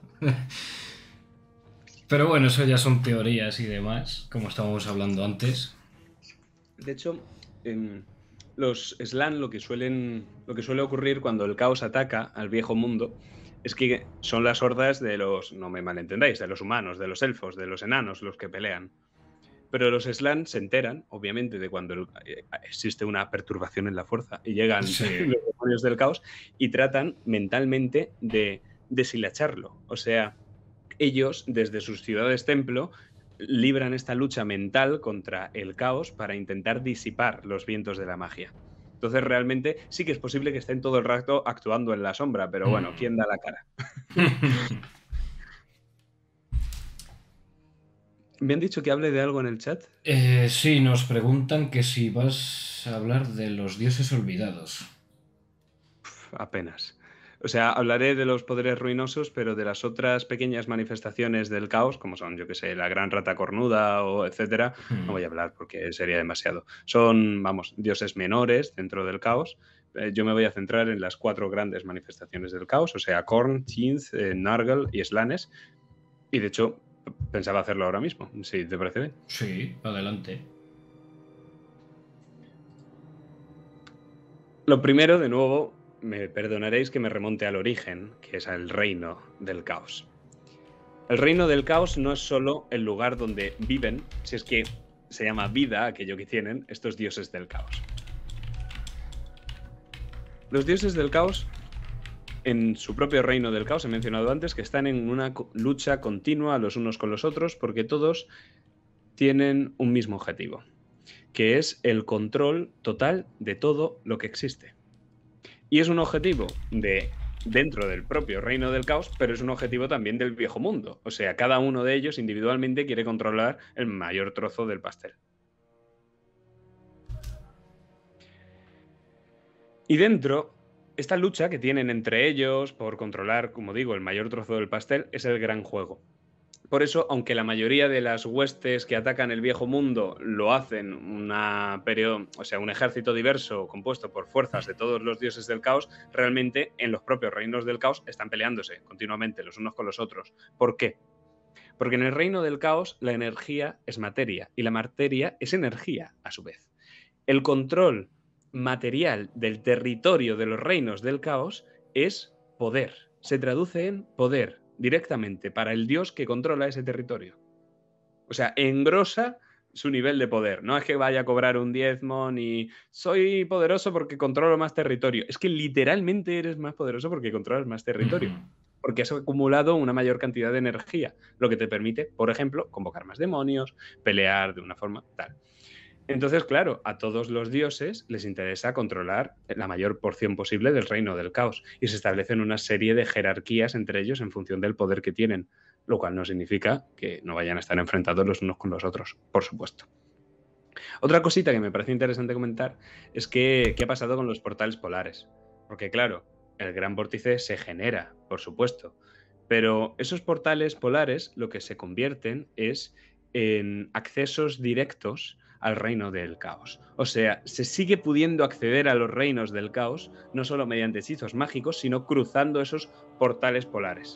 Pero bueno, eso ya son teorías y demás, como estábamos hablando antes. De hecho, en los Slann lo que suelen, lo que suele ocurrir cuando el caos ataca al viejo mundo es que son las hordas de los, no me malentendáis, de los humanos, de los elfos, de los enanos los que pelean. Pero los Slann se enteran, obviamente, de cuando el, eh, existe una perturbación en la fuerza y llegan sí. los demonios del caos y tratan mentalmente de deshilacharlo. O sea, ellos, desde sus ciudades templo, libran esta lucha mental contra el caos para intentar disipar los vientos de la magia. Entonces, realmente, sí que es posible que estén todo el rato actuando en la sombra, pero bueno, ¿quién da la cara? Me han dicho que hable de algo en el chat. Eh, sí, nos preguntan que si vas a hablar de los dioses olvidados. Uf, apenas. O sea, hablaré de los poderes ruinosos, pero de las otras pequeñas manifestaciones del caos, como son, yo que sé, la gran rata cornuda o etcétera, no Hmm. voy a hablar porque sería demasiado. Son, vamos, dioses menores dentro del caos. Eh, yo me voy a centrar en las cuatro grandes manifestaciones del caos, o sea, Korn, Tinth, eh, Nargle y Slanes. Y de hecho, pensaba hacerlo ahora mismo, si te parece bien. Sí, adelante. Lo primero, de nuevo, me perdonaréis que me remonte al origen, que es al reino del caos. El reino del caos no es solo el lugar donde viven, si es que se llama vida aquello que tienen estos dioses del caos. Los dioses del caos, en su propio reino del caos, he mencionado antes que están en una lucha continua los unos con los otros porque todos tienen un mismo objetivo, que es el control total de todo lo que existe. Y es un objetivo de dentro del propio reino del caos, pero es un objetivo también del viejo mundo. O sea, cada uno de ellos individualmente quiere controlar el mayor trozo del pastel. Y dentro, esta lucha que tienen entre ellos por controlar, como digo, el mayor trozo del pastel, es el gran juego. Por eso, aunque la mayoría de las huestes que atacan el viejo mundo lo hacen una periodo, o sea, un ejército diverso compuesto por fuerzas de todos los dioses del caos, realmente en los propios reinos del caos están peleándose continuamente los unos con los otros. ¿Por qué? Porque en el reino del caos la energía es materia y la materia es energía a su vez. El control material del territorio de los reinos del caos es poder. Se traduce en poder directamente para el dios que controla ese territorio. O sea, engrosa su nivel de poder. No es que vaya a cobrar un diezmo ni soy poderoso porque controlo más territorio. Es que literalmente eres más poderoso porque controlas más territorio. Ujú. Porque has acumulado una mayor cantidad de energía, lo que te permite, por ejemplo, convocar más demonios, pelear de una forma tal. Entonces, claro, a todos los dioses les interesa controlar la mayor porción posible del reino del caos y se establecen una serie de jerarquías entre ellos en función del poder que tienen, lo cual no significa que no vayan a estar enfrentados los unos con los otros, por supuesto. Otra cosita que me parece interesante comentar es que, qué ha pasado con los portales polares. Porque claro, el gran vórtice se genera, por supuesto, pero esos portales polares lo que se convierten es en accesos directos al reino del caos. O sea, se sigue pudiendo acceder a los reinos del caos no solo mediante hechizos mágicos, sino cruzando esos portales polares.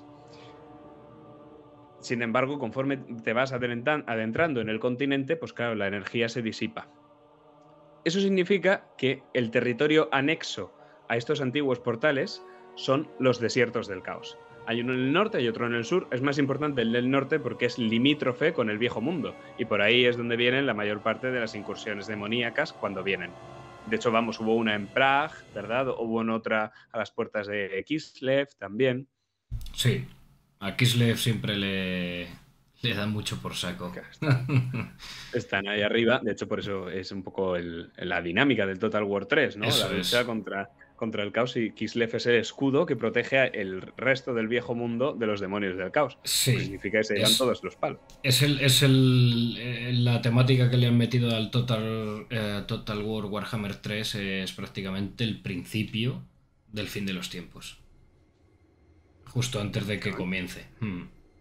Sin embargo, conforme te vas adentrando en el continente, pues claro, la energía se disipa. Eso significa que el territorio anexo a estos antiguos portales son los desiertos del caos. Hay uno en el norte y otro en el sur. Es más importante el del norte porque es limítrofe con el viejo mundo. Y por ahí es donde vienen la mayor parte de las incursiones demoníacas cuando vienen. De hecho, vamos, hubo una en Prague, ¿verdad? Hubo en otra a las puertas de Kislev también. Sí, a Kislev siempre le, le da mucho por saco. Están ahí arriba. De hecho, por eso es un poco el, la dinámica del Total War tres, ¿no? La Eso lucha es. contra, contra el caos, y Kislev es el escudo que protege el resto del viejo mundo de los demonios del caos. Lo que Sí, significa que se llevan es, todos los palos. es, el, es el, eh, la temática que le han metido al Total, eh, Total War Warhammer tres es prácticamente el principio del fin de los tiempos. Justo antes de que Efectivamente. comience. Hmm.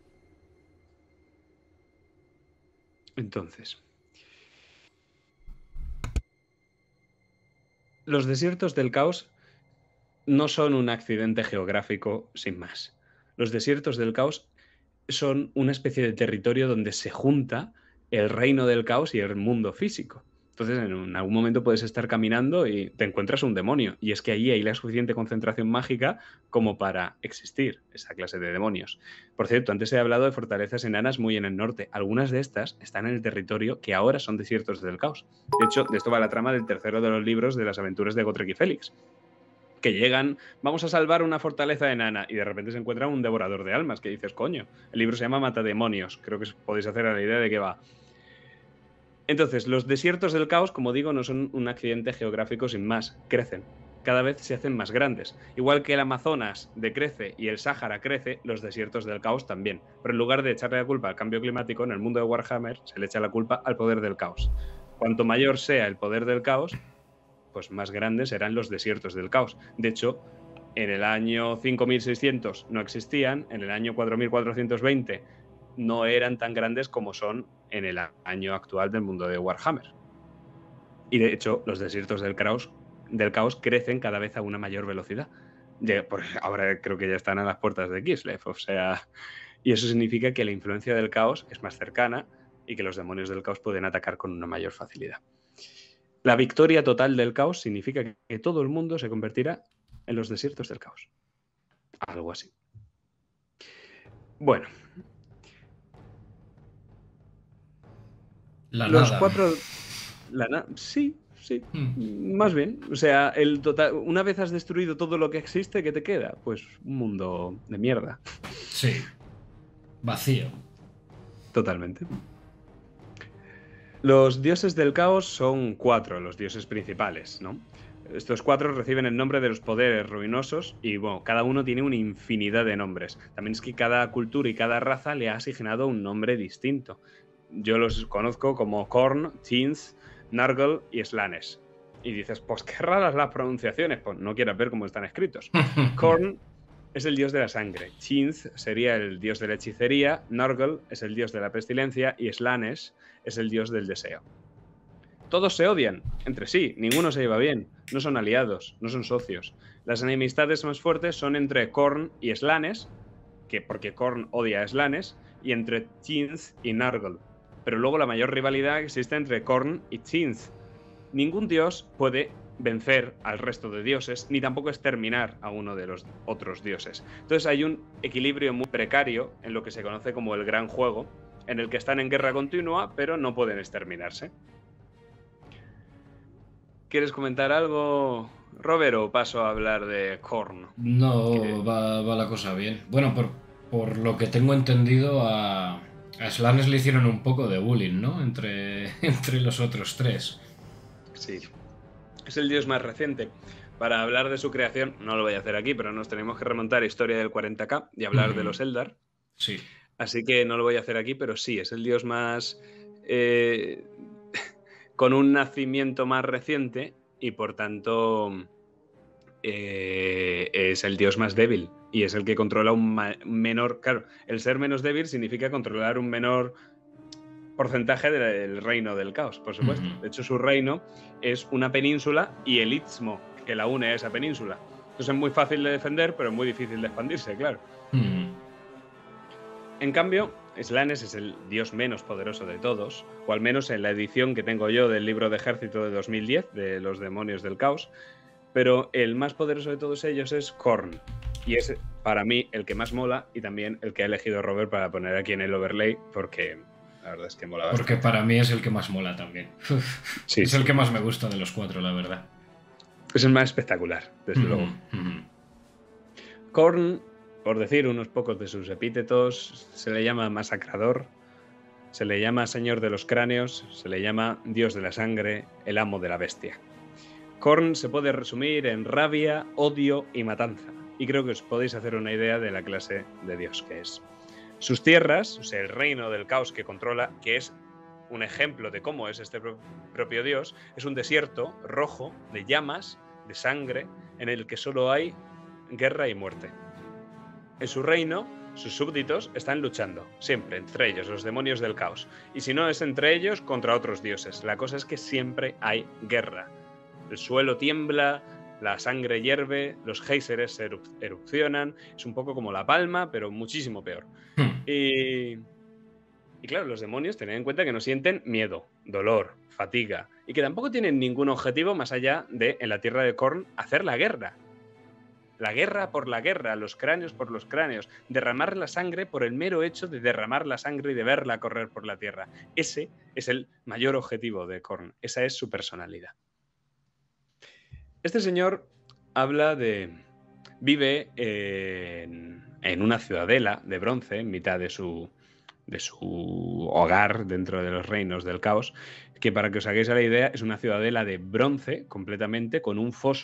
Entonces, los desiertos del caos no son un accidente geográfico sin más. Los desiertos del caos son una especie de territorio donde se junta el reino del caos y el mundo físico. Entonces, en algún momento puedes estar caminando y te encuentras un demonio. Y es que allí hay la suficiente concentración mágica como para existir esa clase de demonios. Por cierto, antes he hablado de fortalezas enanas muy en el norte. Algunas de estas están en el territorio que ahora son desiertos del caos. De hecho, de esto va la trama del tercero de los libros de las aventuras de Gotrek y Félix. Que llegan, vamos a salvar una fortaleza enana y de repente se encuentra un devorador de almas que dices, coño, el libro se llama Matademonios, creo que podéis hacer a la idea de qué va. Entonces, los desiertos del caos, como digo, no son un accidente geográfico sin más, crecen. cada vez se hacen más grandes. Igual que el Amazonas decrece y el Sáhara crece, los desiertos del caos también. Pero en lugar de echarle la culpa al cambio climático, en el mundo de Warhammer se le echa la culpa al poder del caos. Cuanto mayor sea el poder del caos, pues más grandes serán los desiertos del caos. De hecho, en el año cinco mil seiscientos no existían, en el año cuatro mil cuatrocientos veinte no eran tan grandes como son en el año actual del mundo de Warhammer. Y de hecho, los desiertos del caos, del caos crecen cada vez a una mayor velocidad. De, por, ahora creo que ya están a las puertas de Kislev, o sea, y eso significa que la influencia del caos es más cercana y que los demonios del caos pueden atacar con una mayor facilidad. La victoria total del caos significa que todo el mundo se convertirá en los desiertos del caos. Algo así. Bueno. La los nada. cuatro... La na... Sí, sí. Hmm. Más bien. O sea, el total... una vez has destruido todo lo que existe, ¿qué te queda? Pues un mundo de mierda. Sí. Vacío. Totalmente. Los dioses del caos son cuatro, los dioses principales, ¿no? Estos cuatro reciben el nombre de los poderes ruinosos y, bueno, cada uno tiene una infinidad de nombres. También es que cada cultura y cada raza le ha asignado un nombre distinto. Yo los conozco como Khorne, Tinth, Nurgle y Slanesh. Y dices, pues qué raras las pronunciaciones. Pues no quieras ver cómo están escritos. Khorne es el dios de la sangre. Tinth sería el dios de la hechicería. Nurgle es el dios de la pestilencia. Y Slanesh es el dios del deseo. Todos se odian entre sí, ninguno se lleva bien, no son aliados, no son socios. Las enemistades más fuertes son entre Khorne y Slanesh, que porque Khorne odia a Slanesh, y entre Tinth y Nurgle. Pero luego la mayor rivalidad existe entre Khorne y Tinth. Ningún dios puede vencer al resto de dioses, ni tampoco exterminar a uno de los otros dioses. Entonces hay un equilibrio muy precario en lo que se conoce como el Gran Juego, en el que están en guerra continua, pero no pueden exterminarse. ¿Quieres comentar algo, Robert, o paso a hablar de Khorne? No, que... va, va la cosa bien. Bueno, por, por lo que tengo entendido, a, a Slanesh le hicieron un poco de bullying, ¿no? Entre, entre los otros tres. Sí. Es el dios más reciente. Para hablar de su creación, no lo voy a hacer aquí, pero nos tenemos que remontar a Historia del cuarenta K y hablar mm. de los Eldar. Sí. Así que no lo voy a hacer aquí, pero sí, es el dios más... Eh... con un nacimiento más reciente y por tanto eh, es el dios más débil y es el que controla un menor... Claro, el ser menos débil significa controlar un menor porcentaje del reino del caos, por supuesto. Uh-huh. De hecho, su reino es una península y el istmo que la une a esa península. Entonces es muy fácil de defender, pero es muy difícil de expandirse, claro. Uh-huh. En cambio, Slanesh es el dios menos poderoso de todos, o al menos en la edición que tengo yo del libro de ejército de dos mil diez, de los demonios del caos, pero el más poderoso de todos ellos es Khorne, y es para mí el que más mola y también el que ha elegido Robert para poner aquí en el overlay, porque la verdad es que mola bastante. Porque para mí es el que más mola también. Sí, es sí. el que más me gusta de los cuatro, la verdad. Es el más espectacular, desde mm-hmm. luego. Mm-hmm. Khorne, por decir unos pocos de sus epítetos, se le llama masacrador, se le llama señor de los cráneos, se le llama dios de la sangre, el amo de la bestia. Khorne se puede resumir en rabia, odio y matanza, y creo que os podéis hacer una idea de la clase de dios que es. Sus tierras, o sea, el reino del caos que controla, que es un ejemplo de cómo es este pro- propio dios, es un desierto rojo de llamas, de sangre, en el que solo hay guerra y muerte. En su reino, sus súbditos están luchando, siempre, entre ellos, los demonios del caos. Y si no es entre ellos, contra otros dioses. La cosa es que siempre hay guerra. El suelo tiembla, la sangre hierve, los géiseres se eru- erupcionan. Es un poco como La Palma, pero muchísimo peor. Hmm. Y, y claro, los demonios, tened en cuenta que no sienten miedo, dolor, fatiga, y que tampoco tienen ningún objetivo más allá de, en la tierra de Khorne, hacer la guerra. La guerra por la guerra, los cráneos por los cráneos, derramar la sangre por el mero hecho de derramar la sangre y de verla correr por la tierra. Ese es el mayor objetivo de Khorne, esa es su personalidad. Este señor habla de... vive en, en una ciudadela de bronce, en mitad de su, de su hogar dentro de los reinos del caos, que para que os hagáis la idea es una ciudadela de bronce completamente con un foso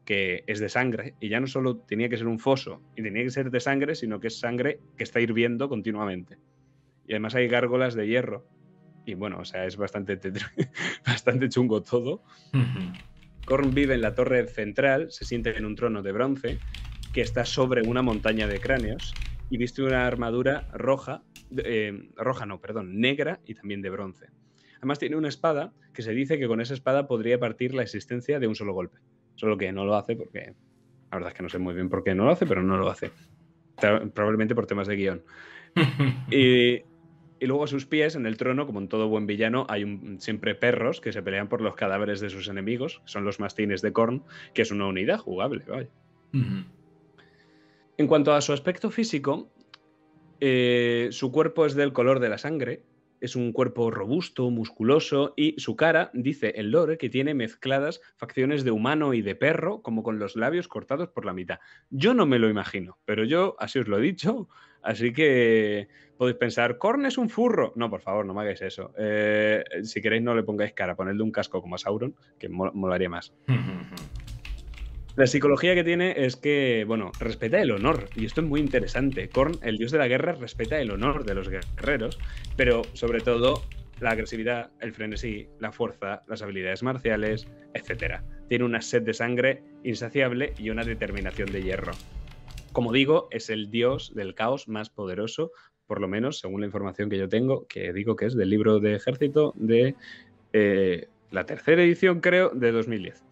que es de sangre, y ya no solo tenía que ser un foso y tenía que ser de sangre, sino que es sangre que está hirviendo continuamente. Y además hay gárgolas de hierro. Y bueno, o sea, es bastante, bastante chungo todo. Khorne vive en la torre central, se siente en un trono de bronce que está sobre una montaña de cráneos y viste una armadura roja, eh, roja no, perdón, negra y también de bronce. Además tiene una espada que se dice que con esa espada podría partir la existencia de un solo golpe. Solo que no lo hace porque... La verdad es que no sé muy bien por qué no lo hace, pero no lo hace. Probablemente por temas de guión. y, y luego a sus pies, en el trono, como en todo buen villano, hay un, siempre perros que se pelean por los cadáveres de sus enemigos. Son los mastines de Khorne, que es una unidad jugable, vaya. Uh-huh. En cuanto a su aspecto físico, eh, su cuerpo es del color de la sangre. Es un cuerpo robusto, musculoso, y su cara, dice el lore, que tiene mezcladas facciones de humano y de perro, como con los labios cortados por la mitad. Yo no me lo imagino, pero yo así os lo he dicho, así que podéis pensar, Khorne es un furro. No, por favor, no me hagáis eso. Eh, si queréis no le pongáis cara, ponedle un casco como a Sauron, que mol molaría más. La psicología que tiene es que, bueno, respeta el honor, y esto es muy interesante. Khorne, el dios de la guerra, respeta el honor de los guerreros, pero sobre todo la agresividad, el frenesí, la fuerza, las habilidades marciales, etcétera. Tiene una sed de sangre insaciable y una determinación de hierro. Como digo, es el dios del caos más poderoso, por lo menos según la información que yo tengo, que digo que es del libro de ejército de eh, la tercera edición, creo, de dos mil diez.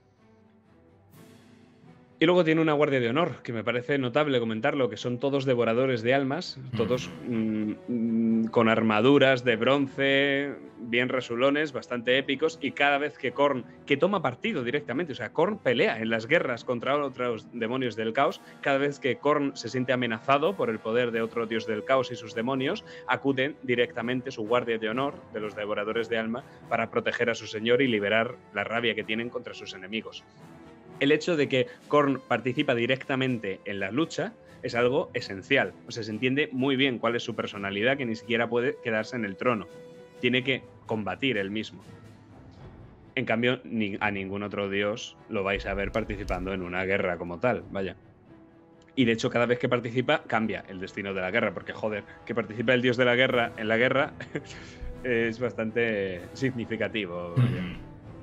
Y luego tiene una guardia de honor, que me parece notable comentarlo, que son todos devoradores de almas, todos mm, mm, con armaduras de bronce, bien resulones, bastante épicos, y cada vez que Khorne, que toma partido directamente, o sea, Khorne pelea en las guerras contra otros demonios del caos, cada vez que Khorne se siente amenazado por el poder de otro dios del caos y sus demonios, acuden directamente su guardia de honor, de los devoradores de alma, para proteger a su señor y liberar la rabia que tienen contra sus enemigos. El hecho de que Khorne participa directamente en la lucha es algo esencial. O sea, se entiende muy bien cuál es su personalidad, que ni siquiera puede quedarse en el trono. Tiene que combatir él mismo. En cambio, ni a ningún otro dios lo vais a ver participando en una guerra como tal, vaya. Y de hecho, cada vez que participa, cambia el destino de la guerra, porque, joder, que participe el dios de la guerra en la guerra es bastante significativo. Vaya.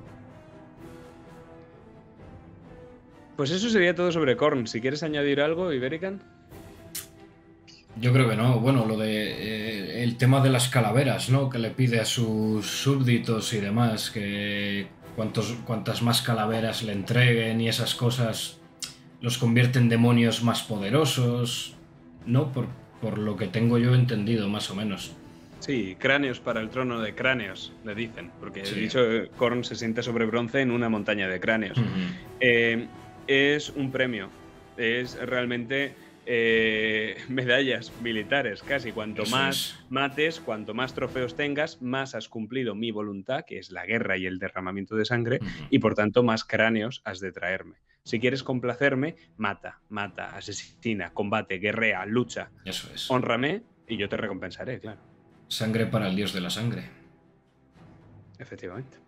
Pues eso sería todo sobre Khorne. Si quieres añadir algo, Iberican. Yo creo que no. Bueno, lo de eh, el tema de las calaveras, ¿no? Que le pide a sus súbditos y demás, que cuantos, cuantas más calaveras le entreguen y esas cosas los convierten en demonios más poderosos, ¿no? Por, por lo que tengo yo entendido, más o menos. Sí, cráneos para el trono de cráneos, le dicen. Porque sí. He dicho, Khorne se siente sobre bronce en una montaña de cráneos. Uh-huh. eh, Es un premio, es realmente eh, medallas militares, casi. Cuanto Eso más es. mates, cuanto más trofeos tengas, más has cumplido mi voluntad, que es la guerra y el derramamiento de sangre, uh-huh. y por tanto más cráneos has de traerme. Si quieres complacerme, mata, mata, asesina, combate, guerrea, lucha. Eso es. Hónrame y yo te recompensaré, claro. Sangre para el dios de la sangre. Efectivamente.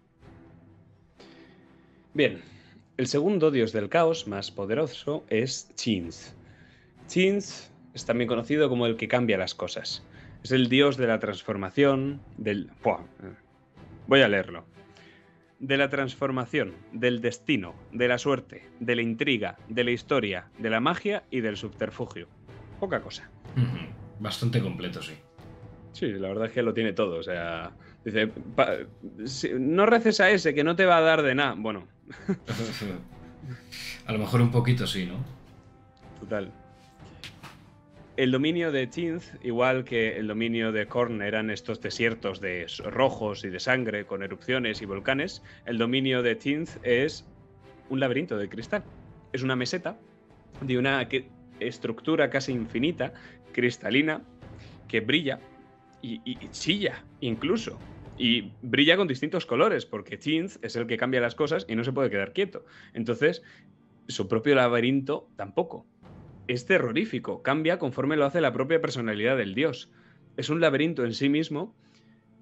Bien. El segundo dios del caos más poderoso es Tzientz. Tzientz es también conocido como el que cambia las cosas. Es el dios de la transformación, del... Voy a leerlo. De la transformación, del destino, de la suerte, de la intriga, de la historia, de la magia y del subterfugio. Poca cosa. Bastante completo, sí. Sí, la verdad es que lo tiene todo, o sea... Dice, pa, si, no reces a ese, que no te va a dar de nada. Bueno. A lo mejor un poquito sí, ¿no? Total. El dominio de Tzientz, igual que el dominio de Khorne, eran estos desiertos de rojos y de sangre con erupciones y volcanes. El dominio de Tzientz es un laberinto de cristal. Es una meseta de una estructura casi infinita, cristalina, que brilla y, y, y chilla, incluso. Y brilla con distintos colores, porque Tzientz es el que cambia las cosas y no se puede quedar quieto. Entonces, su propio laberinto tampoco. Es terrorífico, cambia conforme lo hace la propia personalidad del dios. Es un laberinto en sí mismo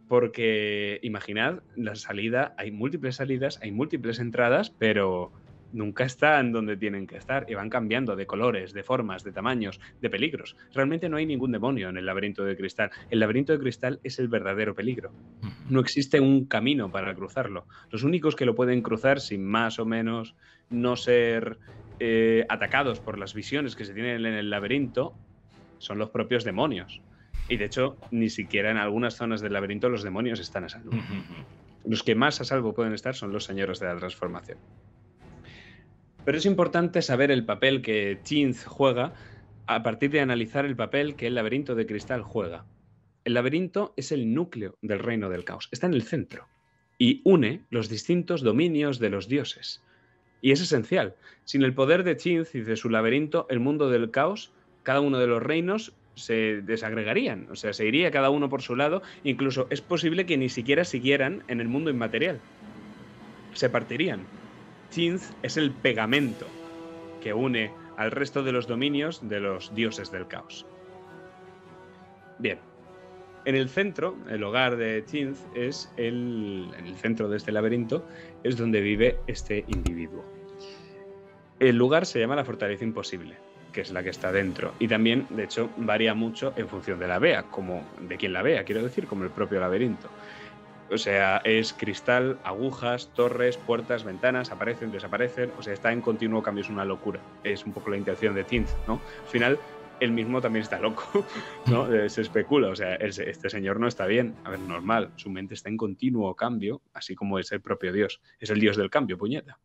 porque, imaginad, la salida, hay múltiples salidas, hay múltiples entradas, pero nunca están donde tienen que estar y van cambiando de colores, de formas, de tamaños, de peligros. Realmente no hay ningún demonio en el laberinto de cristal. El laberinto de cristal es el verdadero peligro. No existe un camino para cruzarlo. Los únicos que lo pueden cruzar sin más o menos no ser eh, atacados por las visiones que se tienen en el laberinto son los propios demonios. Y de hecho, ni siquiera en algunas zonas del laberinto los demonios están a salvo. Los que más a salvo pueden estar son los señores de la transformación. Pero es importante saber el papel que Tinth juega a partir de analizar el papel que el laberinto de cristal juega. El laberinto es el núcleo del reino del caos, está en el centro y une los distintos dominios de los dioses. Y es esencial. Sin el poder de Tinth y de su laberinto, el mundo del caos, cada uno de los reinos se desagregarían, o sea, se iría cada uno por su lado, incluso es posible que ni siquiera siguieran en el mundo inmaterial. Se partirían. Tinth es el pegamento que une al resto de los dominios de los dioses del caos. Bien. En el centro, el hogar de Tinth es el, en el centro de este laberinto, es donde vive este individuo. El lugar se llama la Fortaleza Imposible, que es la que está dentro. Y también, de hecho, varía mucho en función de la vea, como de quien la vea, quiero decir, como el propio laberinto. O sea, es cristal, agujas, torres, puertas, ventanas, aparecen, desaparecen. O sea, está en continuo cambio, es una locura. Es un poco la intención de Tinth, ¿no? Al final, él mismo también está loco, ¿no? Se especula, o sea, este señor no está bien. A ver, normal, su mente está en continuo cambio, así como es el propio Dios. Es el Dios del cambio, puñeta.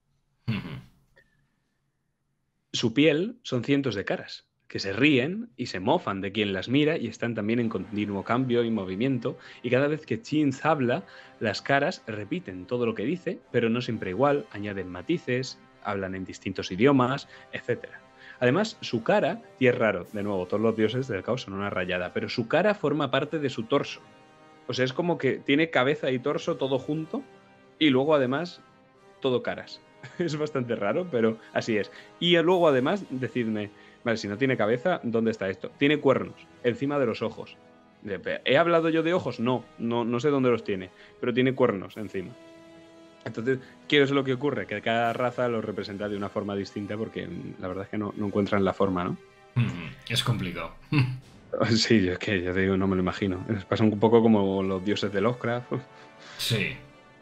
Su piel son cientos de caras, que se ríen y se mofan de quien las mira y están también en continuo cambio y movimiento, y cada vez que Tinth habla, las caras repiten todo lo que dice, pero no siempre igual, añaden matices, hablan en distintos idiomas, etcétera. Además, su cara, y es raro, de nuevo, todos los dioses del caos son una rayada, pero su cara forma parte de su torso. O sea, es como que tiene cabeza y torso todo junto, y luego además, todo caras. Es bastante raro, pero así es. Y luego, además, decidme, vale, si no tiene cabeza, ¿dónde está esto? Tiene cuernos, encima de los ojos. ¿He hablado yo de ojos? No, no, no sé dónde los tiene, pero tiene cuernos encima. Entonces, ¿qué es lo que ocurre? Que cada raza los representa de una forma distinta porque la verdad es que no, no encuentran la forma, ¿no? Es complicado. Sí, es que ya te digo, no me lo imagino. Pasa un poco como los dioses de Lovecraft. Sí.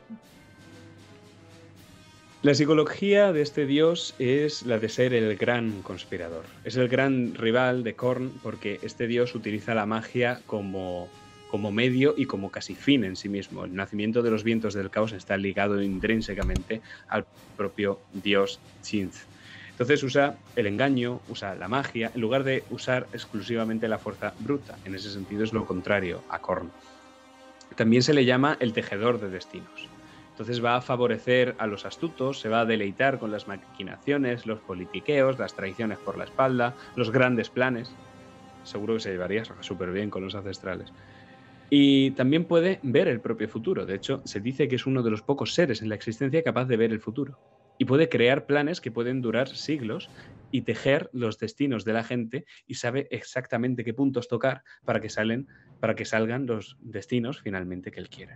La psicología de este dios es la de ser el gran conspirador. Es el gran rival de Khorne porque este dios utiliza la magia como, como medio y como casi fin en sí mismo. El nacimiento de los vientos del caos está ligado intrínsecamente al propio dios Tinth. Entonces usa el engaño, usa la magia, en lugar de usar exclusivamente la fuerza bruta. En ese sentido es lo contrario a Khorne. También se le llama el tejedor de destinos. Entonces va a favorecer a los astutos, se va a deleitar con las maquinaciones, los politiqueos, las traiciones por la espalda, los grandes planes. Seguro que se llevaría súper bien con los ancestrales. Y también puede ver el propio futuro. De hecho, se dice que es uno de los pocos seres en la existencia capaz de ver el futuro. Y puede crear planes que pueden durar siglos y tejer los destinos de la gente y sabe exactamente qué puntos tocar para que, salen, para que salgan los destinos finalmente que él quiere.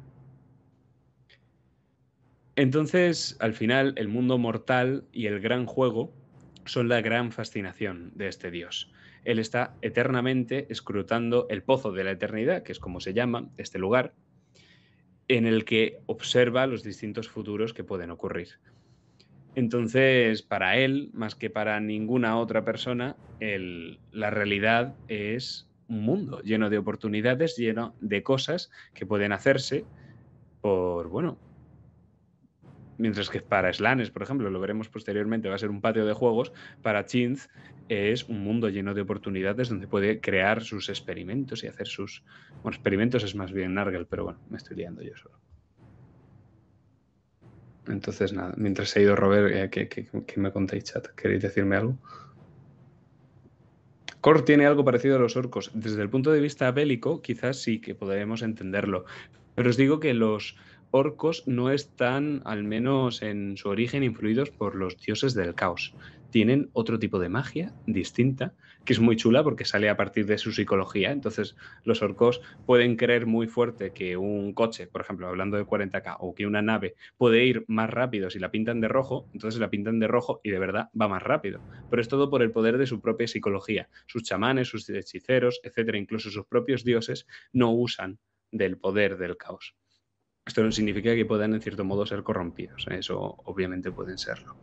Entonces, al final, el mundo mortal y el gran juego son la gran fascinación de este dios. Él está eternamente escrutando el pozo de la eternidad, que es como se llama este lugar, en el que observa los distintos futuros que pueden ocurrir. Entonces, para él, más que para ninguna otra persona, el, la realidad es un mundo lleno de oportunidades, lleno de cosas que pueden hacerse por, bueno... Mientras que para Slanes, por ejemplo, lo veremos posteriormente, va a ser un patio de juegos, para Tinth es un mundo lleno de oportunidades donde puede crear sus experimentos y hacer sus... Bueno, experimentos es más bien Nurgle, pero bueno, me estoy liando yo solo. Entonces, nada, mientras se ha ido Robert, eh, ¿qué, qué, qué me contáis, chat? ¿Queréis decirme algo? Khorne tiene algo parecido a los orcos. Desde el punto de vista bélico, quizás sí que podremos entenderlo. Pero os digo que los orcos no están, al menos en su origen, influidos por los dioses del caos. tienen otro tipo de magia distinta, que es muy chula porque sale a partir de su psicología. Entonces, los orcos pueden creer muy fuerte que un coche, por ejemplo, hablando de cuarenta K, o que una nave puede ir más rápido si la pintan de rojo, entonces la pintan de rojo y de verdad va más rápido. Pero es todo por el poder de su propia psicología. Sus chamanes, sus hechiceros, etcétera, incluso sus propios dioses, no usan del poder del caos. Esto no significa que puedan, en cierto modo, ser corrompidos. Eso obviamente pueden serlo.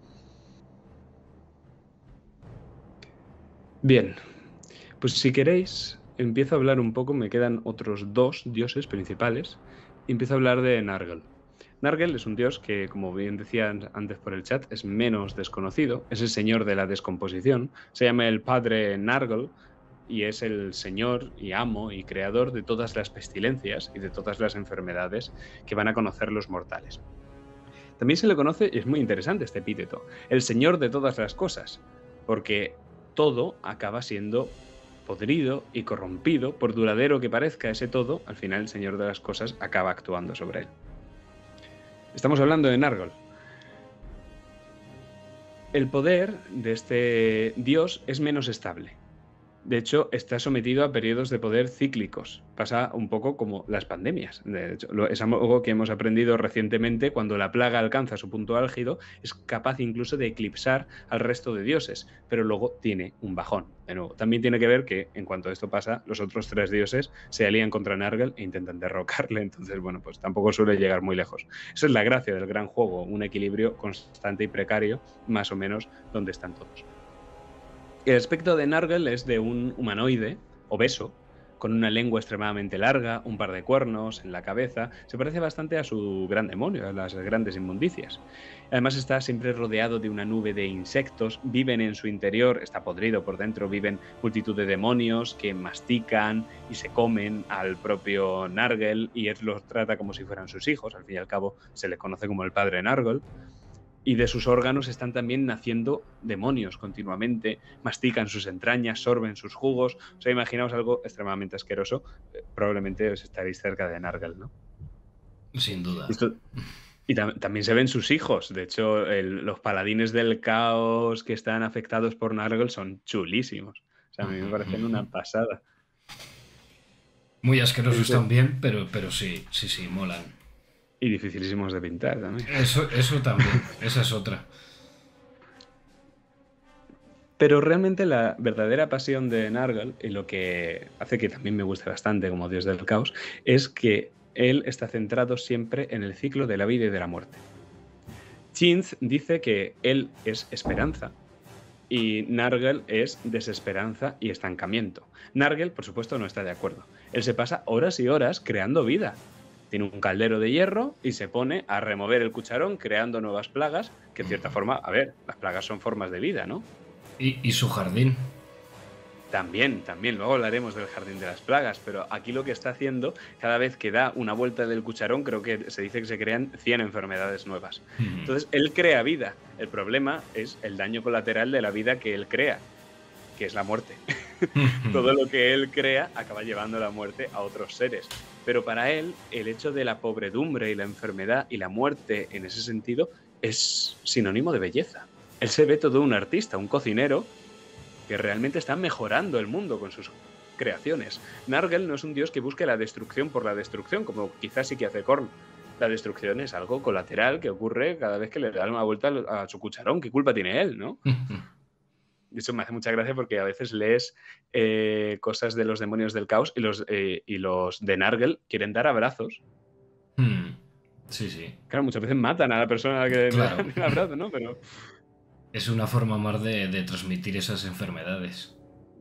Bien, pues si queréis, empiezo a hablar un poco, me quedan otros dos dioses principales, y empiezo a hablar de Nargol. Nargol es un dios que, como bien decían antes por el chat, es menos desconocido, es el señor de la descomposición, se llama el padre Nargol, y es el señor y amo y creador de todas las pestilencias y de todas las enfermedades que van a conocer los mortales. También se le conoce, y es muy interesante este epíteto, el señor de todas las cosas, porque todo acaba siendo podrido y corrompido, por duradero que parezca ese todo, al final el señor de las cosas acaba actuando sobre él. Estamos hablando de Nargol. El poder de este dios es menos estable. De hecho, está sometido a periodos de poder cíclicos. Pasa un poco como las pandemias. De hecho, es algo que hemos aprendido recientemente. Cuando la plaga alcanza su punto álgido, es capaz incluso de eclipsar al resto de dioses, pero luego tiene un bajón. De nuevo, también tiene que ver que, en cuanto esto pasa, los otros tres dioses se alían contra Nargol e intentan derrocarle. Entonces, bueno, pues tampoco suele llegar muy lejos. Esa es la gracia del gran juego, un equilibrio constante y precario, más o menos donde están todos. El aspecto de Nargol es de un humanoide obeso, con una lengua extremadamente larga, un par de cuernos en la cabeza. Se parece bastante a su gran demonio, a las grandes inmundicias. Además está siempre rodeado de una nube de insectos, viven en su interior, está podrido por dentro, viven multitud de demonios que mastican y se comen al propio Nargol, y él los trata como si fueran sus hijos. Al fin y al cabo se le conoce como el padre Nargol. Y de sus órganos están también naciendo demonios continuamente, mastican sus entrañas, sorben sus jugos. O sea, imaginaos algo extremadamente asqueroso. Eh, probablemente os estaréis cerca de Nargol, ¿no? Sin duda. Esto, y tam también se ven sus hijos. De hecho, el, los paladines del caos que están afectados por Nargol son chulísimos. O sea, a mí me parecen una pasada. Muy asquerosos también, pero, pero sí, sí, sí, molan. Y dificilísimos de pintar también. Eso, eso también, esa es otra. Pero realmente la verdadera pasión de Nargol, y lo que hace que también me guste bastante como dios del caos, es que él está centrado siempre en el ciclo de la vida y de la muerte. Chinz dice que él es esperanza y Nargol es desesperanza y estancamiento. Nargol, por supuesto, no está de acuerdo. Él se pasa horas y horas creando vida. Tiene un caldero de hierro y se pone a remover el cucharón creando nuevas plagas, que en cierta forma, a ver, las plagas son formas de vida, ¿no? Y, y su jardín. También, también, luego hablaremos del jardín de las plagas, pero aquí lo que está haciendo, cada vez que da una vuelta del cucharón, creo que se dice que se crean cien enfermedades nuevas. Mm. Entonces, él crea vida. El problema es el daño colateral de la vida que él crea, que es la muerte. Todo lo que él crea acaba llevando la muerte a otros seres. Pero para él, el hecho de la pobredumbre y la enfermedad y la muerte en ese sentido es sinónimo de belleza. Él se ve todo un artista, un cocinero, que realmente está mejorando el mundo con sus creaciones. Nargol no es un dios que busque la destrucción por la destrucción, como quizás sí que hace Khorne. La destrucción es algo colateral que ocurre cada vez que le dan una vuelta a su cucharón. ¿Qué culpa tiene él, no? Eso me hace mucha gracia porque a veces lees eh, cosas de los demonios del caos y los, eh, y los de Nargol quieren dar abrazos. Hmm. Sí, sí. Claro, muchas veces matan a la persona que Claro. le dan el abrazo, ¿no? Pero es una forma más de, de transmitir esas enfermedades.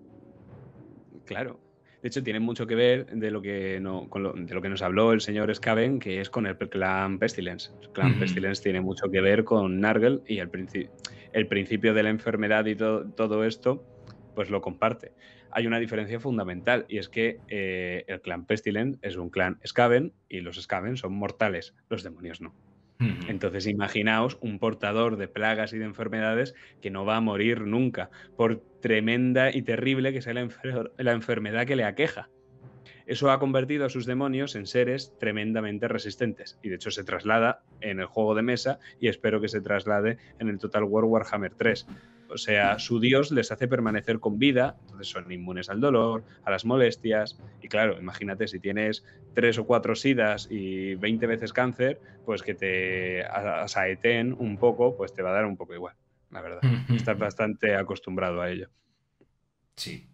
Claro. De hecho, tiene mucho que ver de lo que, no, con lo, de lo que nos habló el señor Skaven, que es con el clan Pestilence. El clan Mm-hmm. Pestilence tiene mucho que ver con Nargol y el, princi el principio de la enfermedad y to todo esto, pues lo comparte. Hay una diferencia fundamental y es que eh, el clan Pestilence es un clan Skaven y los Skaven son mortales, los demonios no. Mm-hmm. Entonces imaginaos un portador de plagas y de enfermedades que no va a morir nunca, por tremenda y terrible que sea la, enfer la enfermedad que le aqueja. Eso ha convertido a sus demonios en seres tremendamente resistentes y de hecho se traslada en el juego de mesa y espero que se traslade en el Total War Warhammer tres. O sea, su dios les hace permanecer con vida, entonces son inmunes al dolor, a las molestias y claro, imagínate si tienes tres o cuatro sidas y veinte veces cáncer, pues que te asaeten un poco, pues te va a dar un poco igual, la verdad. Estás bastante acostumbrado a ello. Sí.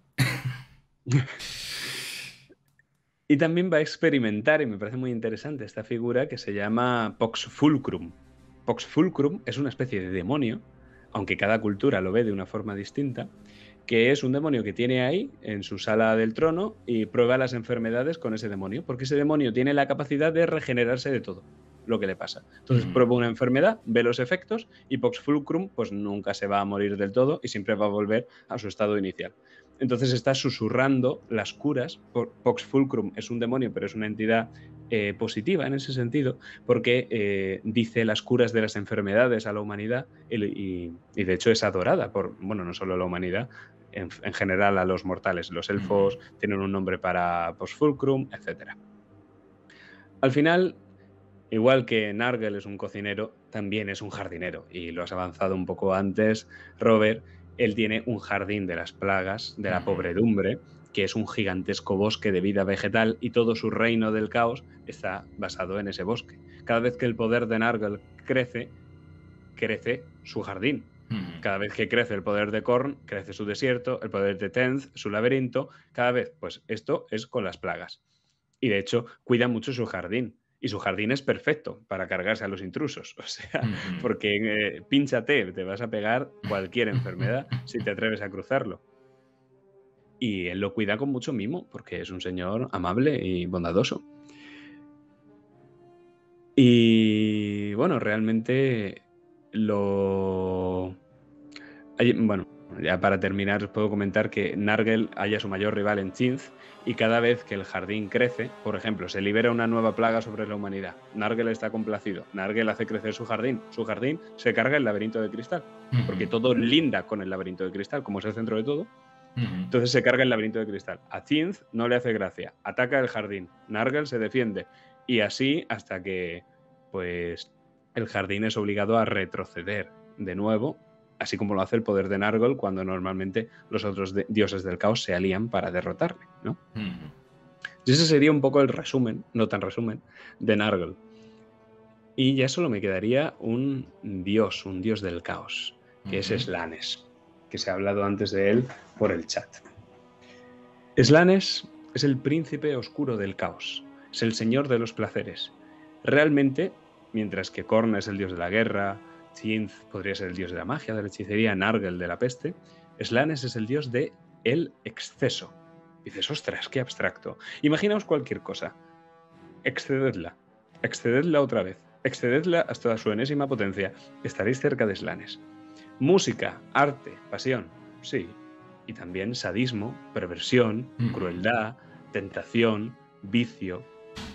Y también va a experimentar, y me parece muy interesante, esta figura que se llama Pox Fulcrum. Pox Fulcrum es una especie de demonio, aunque cada cultura lo ve de una forma distinta, que es un demonio que tiene ahí en su sala del trono y prueba las enfermedades con ese demonio, porque ese demonio tiene la capacidad de regenerarse de todo lo que le pasa. Entonces Mm. prueba una enfermedad, ve los efectos y Pox Fulcrum pues nunca se va a morir del todo y siempre va a volver a su estado inicial. Entonces está susurrando las curas. Pox Fulcrum es un demonio, pero es una entidad eh, positiva en ese sentido, porque eh, dice las curas de las enfermedades a la humanidad y, y, y de hecho es adorada por, bueno, no solo la humanidad, en, en general a los mortales. Los elfos mm. tienen un nombre para Pox Fulcrum, etcétera. Al final, igual que Nargel es un cocinero, también es un jardinero. Y lo has avanzado un poco antes, Robert. Él tiene un jardín de las plagas, de la uh-huh. pobredumbre, que es un gigantesco bosque de vida vegetal y todo su reino del caos está basado en ese bosque. Cada vez que el poder de Nargel crece, crece su jardín. Uh-huh. Cada vez que crece el poder de Khorne, crece su desierto, el poder de Tenth, su laberinto. Cada vez, pues esto es con las plagas. Y de hecho, cuida mucho su jardín. Y su jardín es perfecto para cargarse a los intrusos. O sea, uh-huh. porque eh, pínchate, te vas a pegar cualquier enfermedad si te atreves a cruzarlo. Y él lo cuida con mucho mimo, porque es un señor amable y bondadoso. Y bueno, realmente lo... Bueno, ya para terminar os puedo comentar que Nargel halla su mayor rival en Tinth y cada vez que el jardín crece, por ejemplo, se libera una nueva plaga sobre la humanidad, Nargel está complacido, Nargel hace crecer su jardín, su jardín se carga el laberinto de cristal, uh-huh. porque todo linda con el laberinto de cristal, como es el centro de todo, uh-huh. entonces se carga el laberinto de cristal. A Tinth no le hace gracia, ataca el jardín, Nargel se defiende y así hasta que pues el jardín es obligado a retroceder de nuevo, así como lo hace el poder de Nargol cuando normalmente los otros de- dioses del caos se alían para derrotarle, ¿no? Uh-huh. Y ese sería un poco el resumen, no tan resumen, de Nargol. Y ya solo me quedaría un dios, un dios del caos, que uh-huh. es Slanes, que se ha hablado antes de él por el chat. Slanes es el príncipe oscuro del caos, es el señor de los placeres. Realmente, mientras que Khorne es el dios de la guerra, Tinth podría ser el dios de la magia, de la hechicería, Nargel de la peste, Slanes es el dios de el exceso. Dices, ostras, qué abstracto. Imaginaos cualquier cosa. Excededla. Excededla otra vez. Excededla hasta su enésima potencia. Estaréis cerca de Slanes. Música, arte, pasión. Sí. Y también sadismo, perversión, mm. crueldad, tentación, vicio.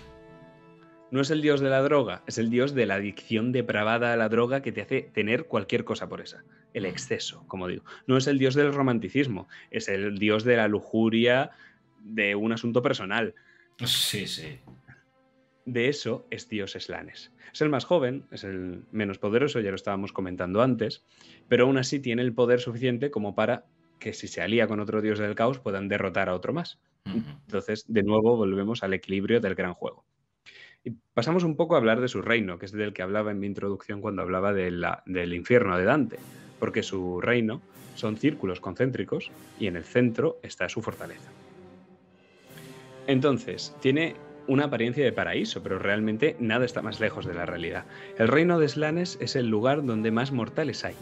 No es el dios de la droga, es el dios de la adicción depravada a la droga que te hace tener cualquier cosa por esa. El exceso, como digo. No es el dios del romanticismo, es el dios de la lujuria de un asunto personal. Sí, sí. De eso es dios Slanes. Es el más joven, es el menos poderoso, ya lo estábamos comentando antes, pero aún así tiene el poder suficiente como para que si se alía con otro dios del caos puedan derrotar a otro más. Uh-huh. Entonces, de nuevo, volvemos al equilibrio del gran juego. Y pasamos un poco a hablar de su reino, que es del que hablaba en mi introducción cuando hablaba de la, del infierno de Dante, porque su reino son círculos concéntricos y en el centro está su fortaleza. Entonces, tiene una apariencia de paraíso, pero realmente nada está más lejos de la realidad. El reino de Slanes es el lugar donde más mortales hay,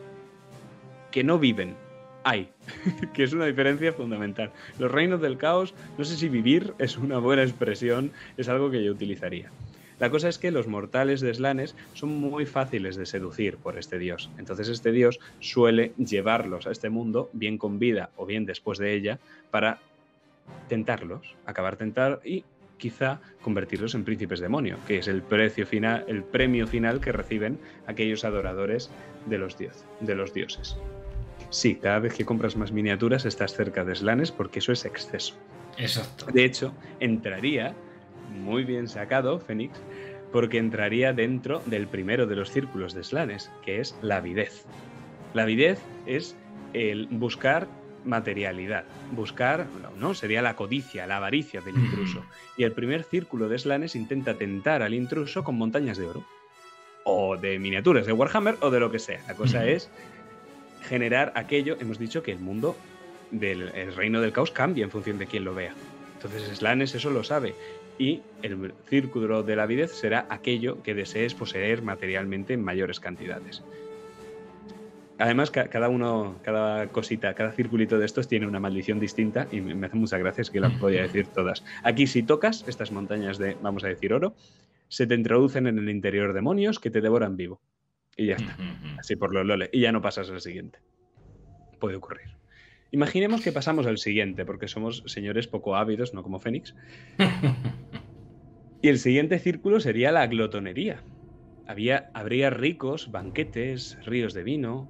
que no viven. Hay, que es una diferencia fundamental. Los reinos del caos, no sé si vivir es una buena expresión, es algo que yo utilizaría. La cosa es que los mortales de Slanes son muy fáciles de seducir por este dios. Entonces este dios suele llevarlos a este mundo, bien con vida o bien después de ella, para tentarlos, acabar tentar y quizá convertirlos en príncipes demonio, que es el precio final, el premio final que reciben aquellos adoradores de los, dios, de los dioses. Sí, cada vez que compras más miniaturas estás cerca de Slanes porque eso es exceso. Exacto. De hecho, entraría, muy bien sacado, Fénix, porque entraría dentro del primero de los círculos de Slanes, que es la avidez. La avidez es el buscar materialidad, buscar, no, sería la codicia, la avaricia del intruso. Y el primer círculo de Slanes intenta tentar al intruso con montañas de oro, o de miniaturas de Warhammer, o de lo que sea. La cosa es generar aquello. Hemos dicho que el mundo del el reino del caos cambia en función de quién lo vea. Entonces Slanes eso lo sabe. Y el círculo de la avidez será aquello que desees poseer materialmente en mayores cantidades. Además, cada uno, cada cosita, cada circulito de estos tiene una maldición distinta y me hace muchas gracias que las podía decir todas. Aquí, si tocas estas montañas de, vamos a decir, oro, se te introducen en el interior demonios que te devoran vivo. Y ya está. Así por los loles. Y ya no pasas al siguiente. Puede ocurrir. Imaginemos que pasamos al siguiente, porque somos señores poco ávidos, no como Fénix. Y el siguiente círculo sería la glotonería. Había, habría ricos, banquetes, ríos de vino,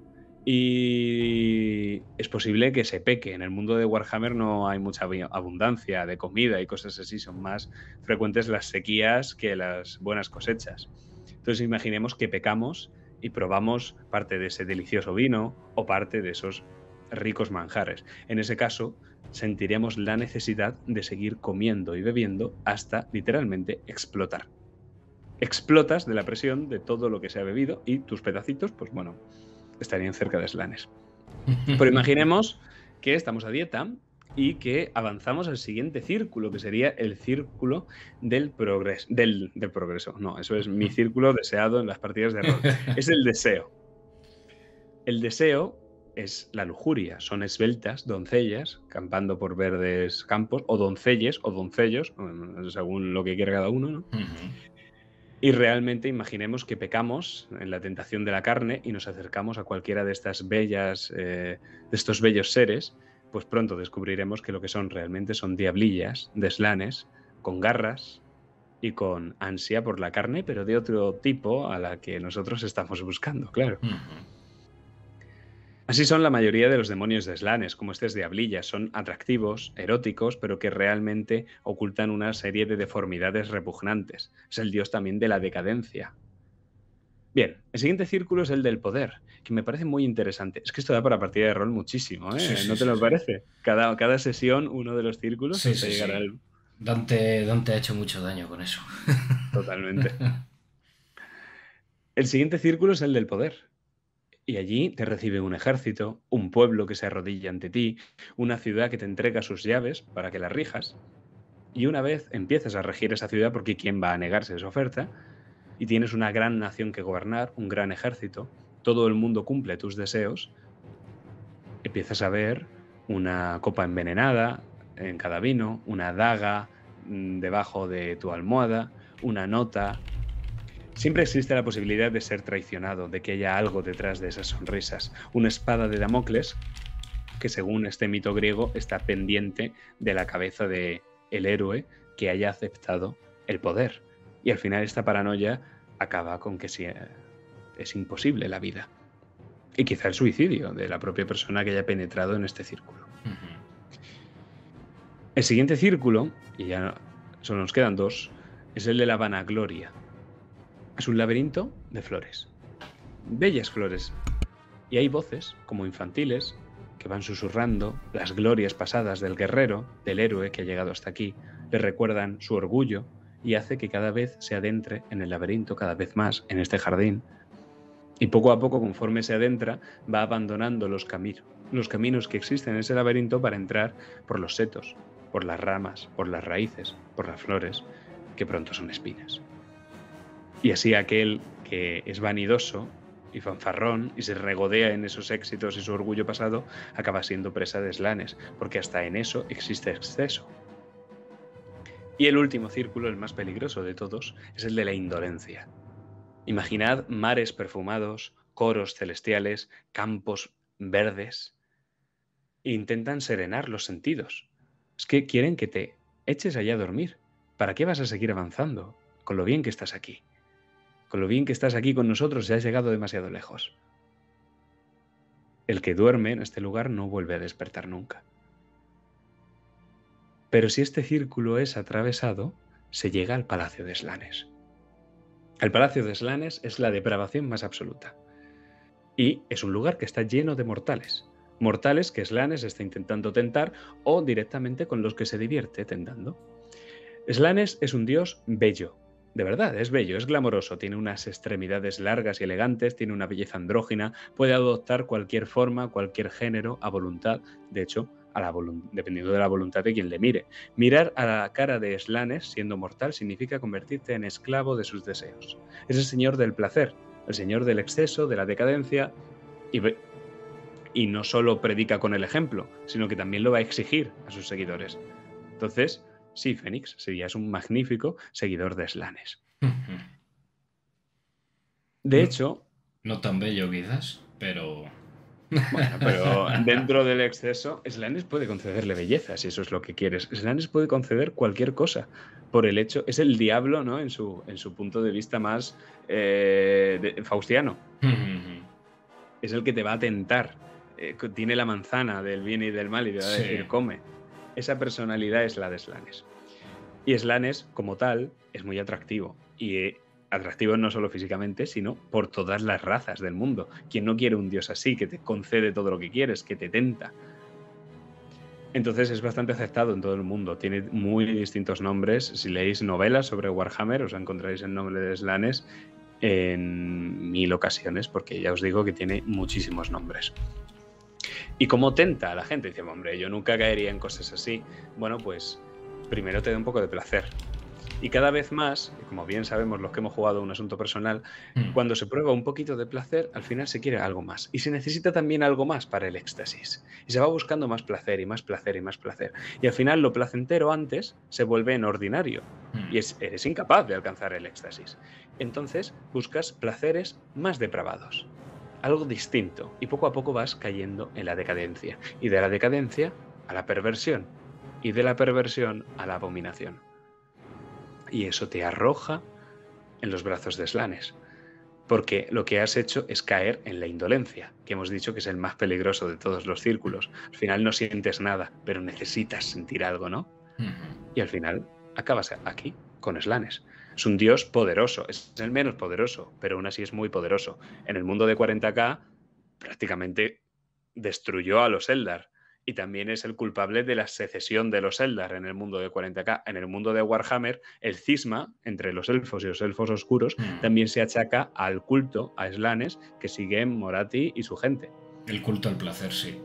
y es posible que se peque. En el mundo de Warhammer no hay mucha abundancia de comida y cosas así, son más frecuentes las sequías que las buenas cosechas. Entonces imaginemos que pecamos y probamos parte de ese delicioso vino o parte de esos ricos manjares. En ese caso, sentiremos la necesidad de seguir comiendo y bebiendo hasta literalmente explotar. Explotas de la presión de todo lo que se ha bebido y tus pedacitos, pues bueno, estarían cerca de Slanes. Pero imaginemos que estamos a dieta y que avanzamos al siguiente círculo, que sería el círculo del progreso. Del, del progreso. No, eso es mi círculo deseado en las partidas de rol. Es el deseo. El deseo es la lujuria. Son esbeltas doncellas campando por verdes campos, o doncelles o doncellos, según lo que quiera cada uno, ¿no? Uh-huh. Y realmente imaginemos que pecamos en la tentación de la carne y nos acercamos a cualquiera de estas bellas, eh, de estos bellos seres, pues pronto descubriremos que lo que son realmente son diablillas de Slanes, con garras y con ansia por la carne, pero de otro tipo a la que nosotros estamos buscando, claro. Uh-huh. Así son la mayoría de los demonios de Slanes, como estos diablillas. Son atractivos, eróticos, pero que realmente ocultan una serie de deformidades repugnantes. Es el dios también de la decadencia. Bien, el siguiente círculo es el del poder, que me parece muy interesante. Es que esto da para partida de rol muchísimo, ¿eh? Sí, sí, ¿no te sí, lo sí. parece? Cada, cada sesión, uno de los círculos, sí, hasta sí, llegar sí. al... Dante, Dante ha hecho mucho daño con eso. Totalmente. El siguiente círculo es el del poder. Y allí te recibe un ejército, un pueblo que se arrodilla ante ti, una ciudad que te entrega sus llaves para que las rijas. Y una vez empiezas a regir esa ciudad, porque ¿quién va a negarse a esa oferta? Y tienes una gran nación que gobernar, un gran ejército, todo el mundo cumple tus deseos, empiezas a ver una copa envenenada en cada vino, una daga debajo de tu almohada, una nota. Siempre existe la posibilidad de ser traicionado, de que haya algo detrás de esas sonrisas. Una espada de Damocles, que según este mito griego está pendiente de la cabeza del héroe que haya aceptado el poder. Y al final esta paranoia acaba con que es imposible la vida. Y quizá el suicidio de la propia persona que haya penetrado en este círculo. Uh-huh. El siguiente círculo, y ya solo nos quedan dos, es el de la vanagloria. Es un laberinto de flores, bellas flores, y hay voces, como infantiles, que van susurrando las glorias pasadas del guerrero, del héroe que ha llegado hasta aquí, le recuerdan su orgullo y hace que cada vez se adentre en el laberinto, cada vez más en este jardín, y poco a poco, conforme se adentra, va abandonando los, cami- los caminos que existen en ese laberinto para entrar por los setos, por las ramas, por las raíces, por las flores, que pronto son espinas. Y así aquel que es vanidoso y fanfarrón y se regodea en esos éxitos y su orgullo pasado acaba siendo presa de Slanes, porque hasta en eso existe exceso. Y el último círculo, el más peligroso de todos, es el de la indolencia. Imaginad mares perfumados, coros celestiales, campos verdes, e intentan serenar los sentidos. Es que quieren que te eches allá a dormir. ¿Para qué vas a seguir avanzando con lo bien que estás aquí? Con lo bien que estás aquí con nosotros, ya has llegado demasiado lejos. El que duerme en este lugar no vuelve a despertar nunca. Pero si este círculo es atravesado, se llega al Palacio de Slanes. El Palacio de Slanes es la depravación más absoluta. Y es un lugar que está lleno de mortales. Mortales que Slanes está intentando tentar o directamente con los que se divierte tentando. Slanes es un dios bello. De verdad, es bello, es glamoroso, tiene unas extremidades largas y elegantes, tiene una belleza andrógina, puede adoptar cualquier forma, cualquier género, a voluntad. De hecho, a la dependiendo de la voluntad de quien le mire. Mirar a la cara de Slanes, siendo mortal, significa convertirte en esclavo de sus deseos. Es el señor del placer, el señor del exceso, de la decadencia, y, y no solo predica con el ejemplo, sino que también lo va a exigir a sus seguidores. Entonces, sí, Fénix serías un magnífico seguidor de Slanes. De no, hecho... No tan bello quizás, pero... Bueno, pero dentro del exceso, Slanes puede concederle belleza, si eso es lo que quieres. Slanes puede conceder cualquier cosa, por el hecho... Es el diablo, ¿no? En su, en su punto de vista más eh, de, faustiano. Es el que te va a tentar. Eh, tiene la manzana del bien y del mal y te va a decir, sí, come. Esa personalidad es la de Slanes. Y Slanes, como tal, es muy atractivo. Y eh, atractivo no solo físicamente, sino por todas las razas del mundo. ¿Quién no quiere un dios así, que te concede todo lo que quieres, que te tenta? Entonces es bastante aceptado en todo el mundo. Tiene muy distintos nombres. Si leéis novelas sobre Warhammer, os encontraréis el nombre de Slanes en mil ocasiones, porque ya os digo que tiene muchísimos nombres. ¿Y cómo tenta a la gente? Dice, hombre, yo nunca caería en cosas así. Bueno, pues primero te da un poco de placer. Y cada vez más, como bien sabemos los que hemos jugado un asunto personal, mm. cuando se prueba un poquito de placer, al final se quiere algo más. Y se necesita también algo más para el éxtasis. Y se va buscando más placer y más placer y más placer. Y al final lo placentero antes se vuelve en ordinario. Mm. Y es, eres incapaz de alcanzar el éxtasis. Entonces buscas placeres más depravados. Algo distinto. Y poco a poco vas cayendo en la decadencia. Y de la decadencia a la perversión. Y de la perversión a la abominación. Y eso te arroja en los brazos de Slanes. Porque lo que has hecho es caer en la indolencia, que hemos dicho que es el más peligroso de todos los círculos. Al final no sientes nada, pero necesitas sentir algo, ¿no? Uh-huh. Y al final acabas aquí, con Slanes. Es un dios poderoso, es el menos poderoso, pero aún así es muy poderoso. En el mundo de cuarenta K prácticamente destruyó a los Eldar. Y también es el culpable de la secesión de los Eldar en el mundo de cuarenta K. En el mundo de Warhammer, el cisma entre los elfos y los elfos oscuros mm. también se achaca al culto a Slanes que siguen Morathi y su gente. El culto al placer, sí.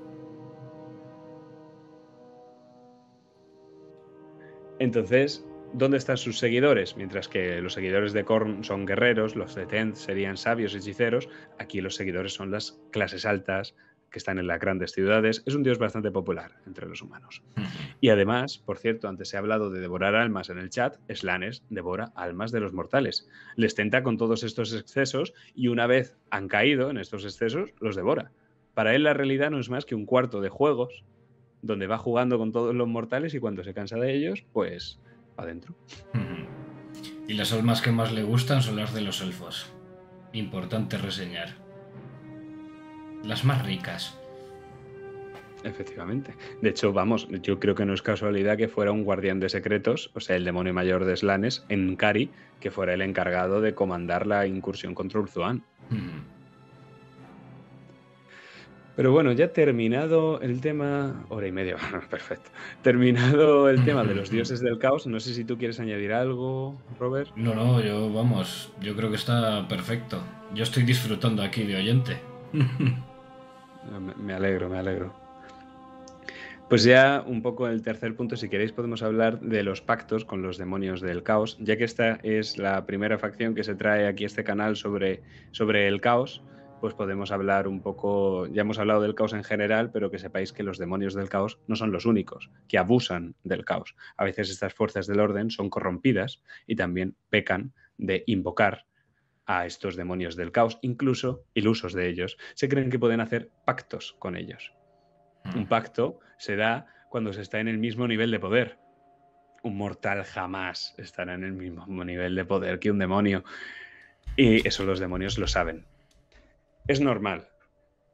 Entonces, ¿dónde están sus seguidores? Mientras que los seguidores de Khorne son guerreros, los de Tenth serían sabios hechiceros, aquí los seguidores son las clases altas, que están en las grandes ciudades. Es un dios bastante popular entre los humanos. Uh-huh. Y además, por cierto, antes se ha hablado de devorar almas en el chat, Slanes devora almas de los mortales. Les tenta con todos estos excesos y una vez han caído en estos excesos, los devora. Para él la realidad no es más que un cuarto de juegos donde va jugando con todos los mortales y cuando se cansa de ellos, pues adentro. Uh-huh. Y las almas que más le gustan son las de los elfos. Importante reseñar. Las más ricas. Efectivamente. De hecho, vamos, yo creo que no es casualidad que fuera un guardián de secretos, o sea, el demonio mayor de Slanes, en Cari, que fuera el encargado de comandar la incursión contra Ulthuan. Hmm. Pero bueno, ya terminado el tema... Hora y media, perfecto. Terminado el tema de los dioses del caos, no sé si tú quieres añadir algo, Robert. No, no, yo, vamos, yo creo que está perfecto. Yo estoy disfrutando aquí de oyente. Me alegro, me alegro. Pues ya un poco el tercer punto, si queréis podemos hablar de los pactos con los demonios del caos, ya que esta es la primera facción que se trae aquí a este canal sobre, sobre el caos, pues podemos hablar un poco, ya hemos hablado del caos en general, pero que sepáis que los demonios del caos no son los únicos, que abusan del caos. A veces estas fuerzas del orden son corrompidas y también pecan de invocar a estos demonios del caos, incluso ilusos de ellos. Se creen que pueden hacer pactos con ellos. Un pacto se da cuando se está en el mismo nivel de poder. Un mortal jamás estará en el mismo nivel de poder que un demonio. Y eso los demonios lo saben. Es normal.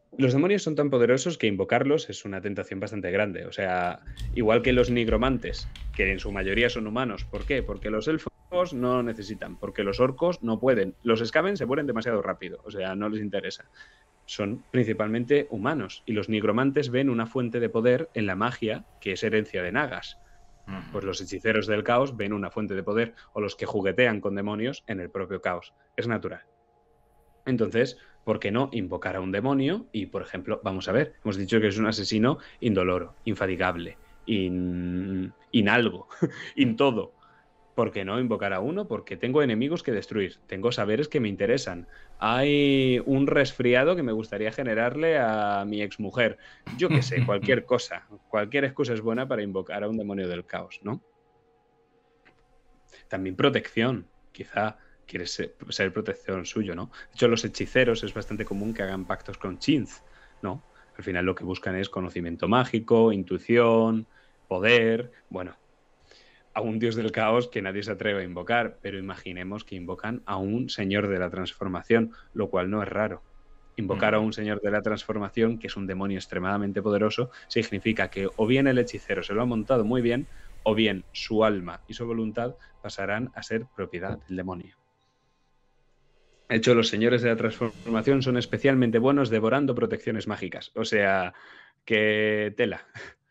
Los demonios son tan poderosos que invocarlos es una tentación bastante grande. O sea, igual que los nigromantes, que en su mayoría son humanos. ¿Por qué? Porque los elfos no necesitan, porque los orcos no pueden. Los Skaven se mueren demasiado rápido, o sea, no les interesa. Son principalmente humanos y los nigromantes ven una fuente de poder en la magia que es herencia de Nagas. Pues los hechiceros del caos ven una fuente de poder, o los que juguetean con demonios en el propio caos. Es natural. Entonces, ¿por qué no invocar a un demonio? Y, por ejemplo, vamos a ver, hemos dicho que es un asesino indoloro, infatigable, in, inalgo, in todo. ¿Por qué no invocar a uno? Porque tengo enemigos que destruir, tengo saberes que me interesan, hay un resfriado que me gustaría generarle a mi exmujer. Yo qué sé, cualquier cosa, cualquier excusa es buena para invocar a un demonio del caos, ¿no? También protección, quizá quieres ser, ser protección suyo, ¿no? De hecho, los hechiceros es bastante común que hagan pactos con Chinz, ¿no? Al final lo que buscan es conocimiento mágico, intuición, poder, bueno, a un dios del caos que nadie se atreve a invocar, pero imaginemos que invocan a un señor de la transformación, lo cual no es raro. Invocar a un señor de la transformación, que es un demonio extremadamente poderoso, significa que o bien el hechicero se lo ha montado muy bien, o bien su alma y su voluntad pasarán a ser propiedad del demonio. De hecho, los señores de la transformación son especialmente buenos devorando protecciones mágicas. O sea, que tela.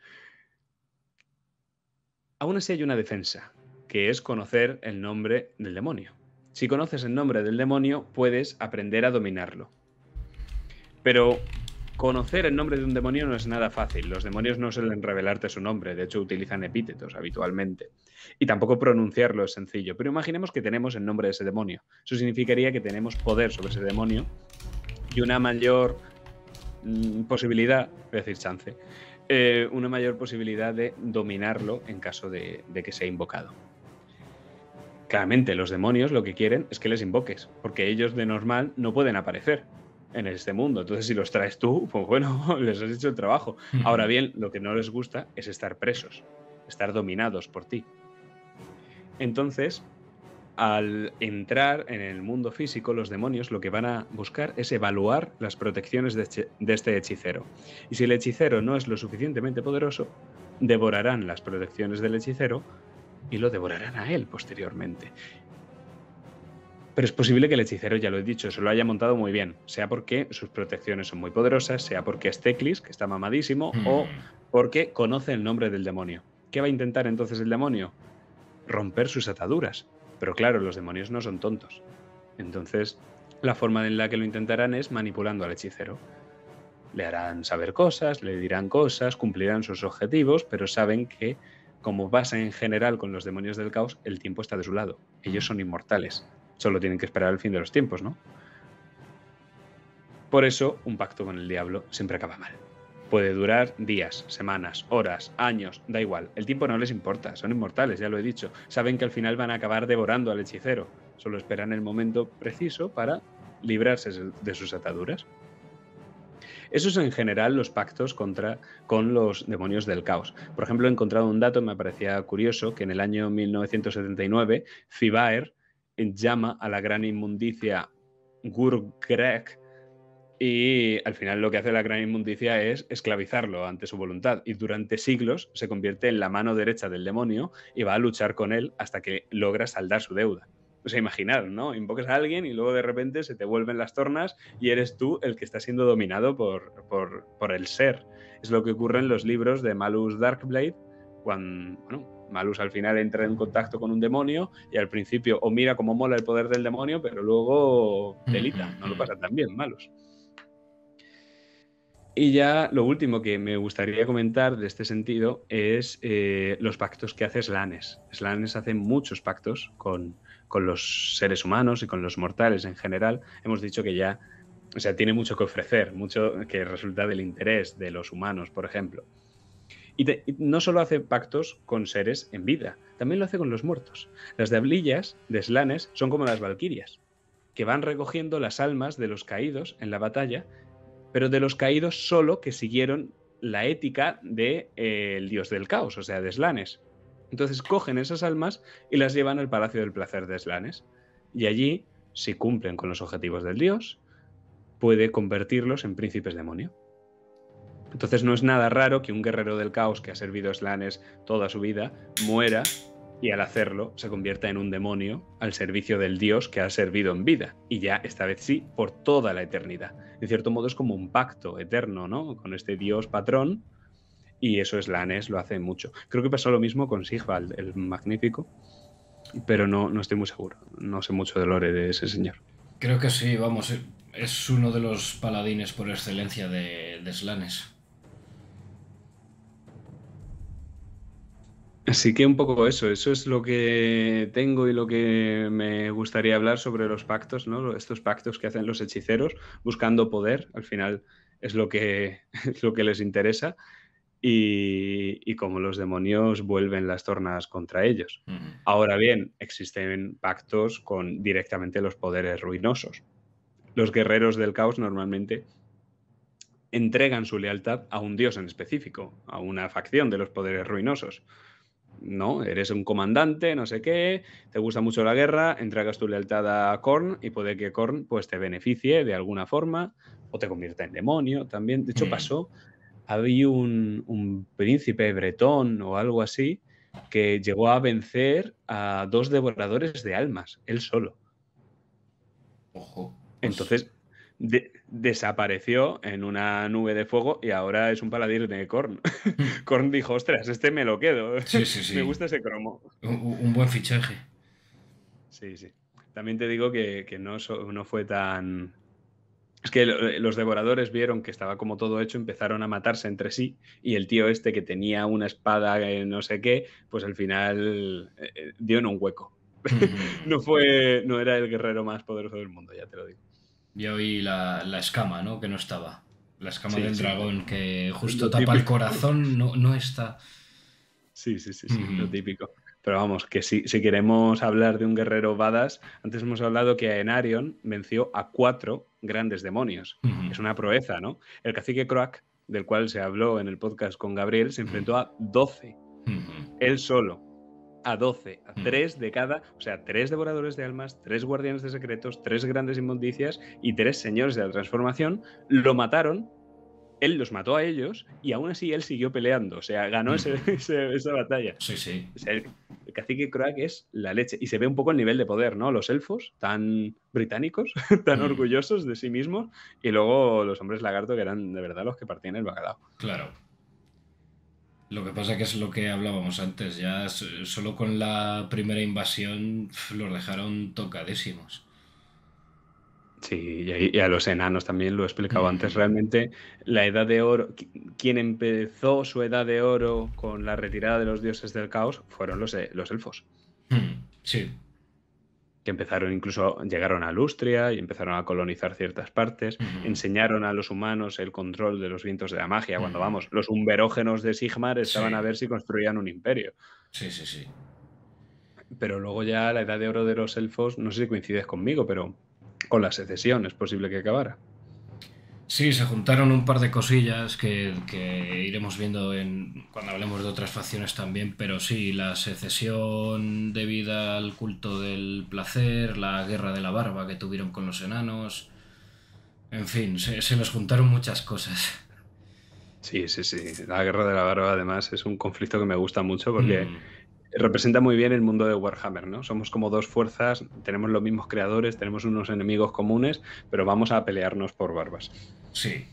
Aún así hay una defensa, que es conocer el nombre del demonio. Si conoces el nombre del demonio, puedes aprender a dominarlo. Pero conocer el nombre de un demonio no es nada fácil. Los demonios no suelen revelarte su nombre, de hecho utilizan epítetos habitualmente. Y tampoco pronunciarlo es sencillo. Pero imaginemos que tenemos el nombre de ese demonio. Eso significaría que tenemos poder sobre ese demonio y una mayor mmm, posibilidad, voy a decir chance, eh, una mayor posibilidad de dominarlo en caso de, de que sea invocado. Claramente, los demonios lo que quieren es que les invoques, porque ellos de normal no pueden aparecer en este mundo. Entonces, si los traes tú, pues bueno, les has hecho el trabajo. Ahora bien, lo que no les gusta es estar presos, estar dominados por ti. Entonces, al entrar en el mundo físico, los demonios lo que van a buscar es evaluar las protecciones de, de este hechicero. Y si el hechicero no es lo suficientemente poderoso, devorarán las protecciones del hechicero y lo devorarán a él posteriormente. Pero es posible que el hechicero, ya lo he dicho, se lo haya montado muy bien, sea porque sus protecciones son muy poderosas, sea porque es Teclis, que está mamadísimo, mm. o porque conoce el nombre del demonio. ¿Qué va a intentar entonces el demonio? Romper sus ataduras. Pero claro, los demonios no son tontos. Entonces, la forma en la que lo intentarán es manipulando al hechicero. Le harán saber cosas, le dirán cosas, cumplirán sus objetivos, pero saben que, como pasa en general con los demonios del caos, el tiempo está de su lado. Ellos son inmortales. Solo tienen que esperar el fin de los tiempos, ¿no? Por eso, un pacto con el diablo siempre acaba mal. Puede durar días, semanas, horas, años, da igual. El tiempo no les importa, son inmortales, ya lo he dicho. Saben que al final van a acabar devorando al hechicero. Solo esperan el momento preciso para librarse de sus ataduras. Esos son en general los pactos contra, con los demonios del caos. Por ejemplo, he encontrado un dato, me parecía curioso, que en el año mil novecientos setenta y nueve, Fibaer llama a la gran inmundicia Gurgrek, y al final lo que hace la gran inmundicia es esclavizarlo ante su voluntad, y durante siglos se convierte en la mano derecha del demonio y va a luchar con él hasta que logra saldar su deuda. O sea, imaginar, ¿no? Invocas a alguien y luego de repente se te vuelven las tornas y eres tú el que está siendo dominado por, por, por el ser. Es lo que ocurre en los libros de Malus Darkblade, cuando, bueno, Malus al final entra en contacto con un demonio y al principio o mira cómo mola el poder del demonio, pero luego delita, no lo pasa tan bien, Malus. Y ya lo último que me gustaría comentar de este sentido es eh, los pactos que hace Slanes. Slanes hace muchos pactos con, con los seres humanos y con los mortales en general. Hemos dicho que ya, o sea, tiene mucho que ofrecer, mucho que resulta del interés de los humanos, por ejemplo. Y, te, y no solo hace pactos con seres en vida, también lo hace con los muertos. Las diablillas de Slanes son como las valquirias, que van recogiendo las almas de los caídos en la batalla, pero de los caídos solo que siguieron la ética del de, eh, dios del caos, o sea, de Slanes. Entonces cogen esas almas y las llevan al Palacio del Placer de Slanes. Y allí, si cumplen con los objetivos del dios, puede convertirlos en príncipes demonio. Entonces no es nada raro que un guerrero del caos que ha servido a Slanesh toda su vida muera y al hacerlo se convierta en un demonio al servicio del dios que ha servido en vida. Y ya esta vez sí, por toda la eternidad. En cierto modo es como un pacto eterno, ¿no? Con este dios patrón, y eso Slanesh lo hace mucho. Creo que pasó lo mismo con Sigvald, el magnífico, pero no, no estoy muy seguro. No sé mucho del lore de ese señor. Creo que sí, vamos, es uno de los paladines por excelencia de, de Slanesh. Así que un poco eso, eso es lo que tengo y lo que me gustaría hablar sobre los pactos, ¿no? Estos pactos que hacen los hechiceros buscando poder, al final es lo que, es lo que les interesa, y, y cómo los demonios vuelven las tornas contra ellos. Uh-huh. Ahora bien, existen pactos con directamente los poderes ruinosos. Los guerreros del caos normalmente entregan su lealtad a un dios en específico, a una facción de los poderes ruinosos. ¿No? Eres un comandante, no sé qué, te gusta mucho la guerra, entregas tu lealtad a Khorne y puede que Khorne pues, te beneficie de alguna forma o te convierta en demonio también. De hecho, Mm. pasó, había un, un príncipe bretón o algo así que llegó a vencer a dos devoradores de almas, él solo. Ojo. Pues... Entonces de, desapareció en una nube de fuego y ahora es un paladín de Khorne. Khorne dijo, ostras, este me lo quedo. Sí, sí, sí. Me gusta ese cromo. Un, un buen fichaje. Sí, sí. También te digo que, que no, so, no fue tan... Es que los devoradores vieron que estaba como todo hecho, empezaron a matarse entre sí y el tío este que tenía una espada no sé qué, pues al final eh, dio en un hueco. Mm-hmm. no fue, no era el guerrero más poderoso del mundo, ya te lo digo. Ya oí la, la escama, ¿no? Que no estaba. La escama sí, del sí, dragón sí. que justo tapa el corazón, no, no está. Sí, sí, sí, sí, mm-hmm. Lo típico. Pero vamos, que si, si queremos hablar de un guerrero badass, antes hemos hablado que Aenarion venció a cuatro grandes demonios. Mm-hmm. Es una proeza, ¿no? El cacique Croak, del cual se habló en el podcast con Gabriel, se enfrentó mm-hmm. a doce. Mm-hmm. Él solo. A doce. A tres de cada... O sea, tres devoradores de almas, tres guardianes de secretos, tres grandes inmundicias y tres señores de la transformación. Lo mataron. Él los mató a ellos y aún así él siguió peleando. O sea, ganó ese, ese, esa batalla. Sí, sí. O sea, el, el cacique Croak es la leche. Y se ve un poco el nivel de poder, ¿no? Los elfos, tan británicos, tan mm. orgullosos de sí mismos. Y luego los hombres lagarto, que eran de verdad los que partían el bacalao. Claro. Lo que pasa que es lo que hablábamos antes. Ya solo con la primera invasión los dejaron tocadísimos. Sí, y a los enanos también lo he explicado mm. antes. Realmente la edad de oro, quien empezó su edad de oro con la retirada de los dioses del caos fueron los, los elfos. Mm. Sí. Que empezaron, incluso llegaron a Lustria y empezaron a colonizar ciertas partes, uh-huh. enseñaron a los humanos el control de los vientos de la magia. Uh-huh. Cuando vamos, los umberógenos de Sigmar estaban sí. a ver si construían un imperio. Sí, sí, sí. Pero luego ya la edad de oro de los elfos, no sé si coincides conmigo, pero con la secesión es posible que acabara. Sí, se juntaron un par de cosillas que, que iremos viendo en, cuando hablemos de otras facciones también, pero sí, la secesión debida al culto del placer, la guerra de la barba que tuvieron con los enanos, en fin, se, se nos juntaron muchas cosas. Sí, sí, sí, la guerra de la barba además es un conflicto que me gusta mucho porque... Mm. representa muy bien el mundo de Warhammer, ¿no? Somos como dos fuerzas, tenemos los mismos creadores, tenemos unos enemigos comunes, pero vamos a pelearnos por barbas. Sí.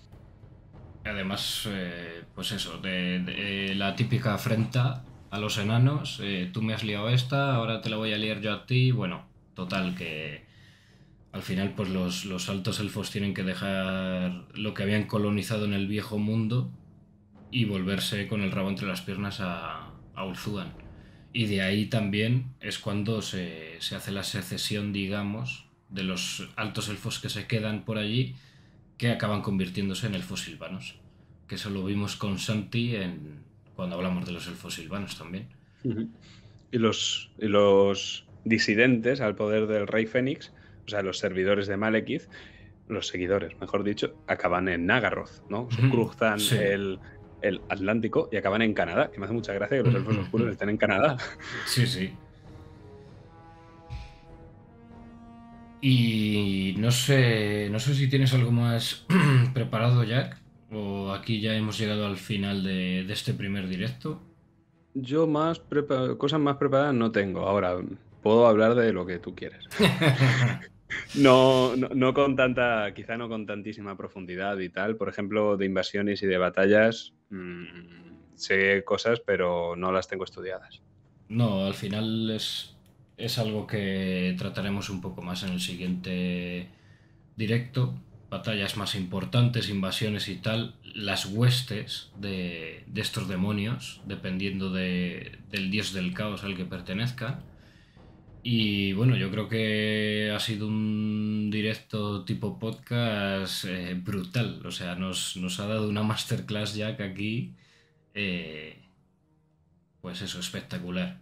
Además, eh, pues eso, de, de la típica afrenta a los enanos, eh, tú me has liado esta, ahora te la voy a liar yo a ti, bueno, total, que al final pues los, los altos elfos tienen que dejar lo que habían colonizado en el viejo mundo y volverse con el rabo entre las piernas a, a Ulthuan. Y de ahí también es cuando se, se hace la secesión, digamos, de los altos elfos que se quedan por allí, que acaban convirtiéndose en elfos silvanos. Que eso lo vimos con Santi en, cuando hablamos de los elfos silvanos también. Uh-huh. Y los, y los disidentes al poder del rey Fénix, o sea, los servidores de Malekith, los seguidores, mejor dicho, acaban en Nagaroth, ¿no? Se cruzan sí. el... el Atlántico y acaban en Canadá, que me hace mucha gracia que los elfos oscuros estén en Canadá. Sí, sí. Y no sé, no sé si tienes algo más preparado, Jack, o aquí ya hemos llegado al final de, de este primer directo. Yo más prepa- cosas más preparadas no tengo. Ahora, puedo hablar de lo que tú quieres. No, no, no con tanta, quizá no con tantísima profundidad y tal. Por ejemplo, de invasiones y de batallas, mmm, sé cosas, pero no las tengo estudiadas. No, al final es, es algo que trataremos un poco más en el siguiente directo. Batallas más importantes, invasiones y tal. Las huestes de, de estos demonios, dependiendo de- del dios del caos al que pertenezcan. Y bueno, yo creo que ha sido un directo tipo podcast eh, brutal. O sea, nos, nos ha dado una masterclass Jack aquí. eh, pues eso, espectacular.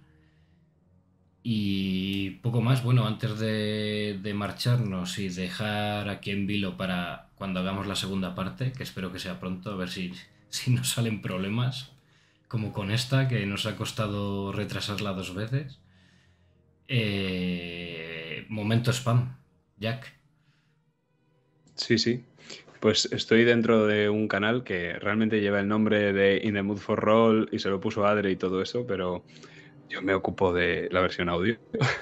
Y poco más, bueno, antes de, de marcharnos y dejar aquí en vilo para cuando hagamos la segunda parte, que espero que sea pronto, a ver si, si nos salen problemas, como con esta, que nos ha costado retrasarla dos veces. Eh, momento spam, Jack. Sí, sí. Pues estoy dentro de un canal que realmente lleva el nombre de In the Mood for Roll y se lo puso Adre y todo eso, pero yo me ocupo de la versión audio.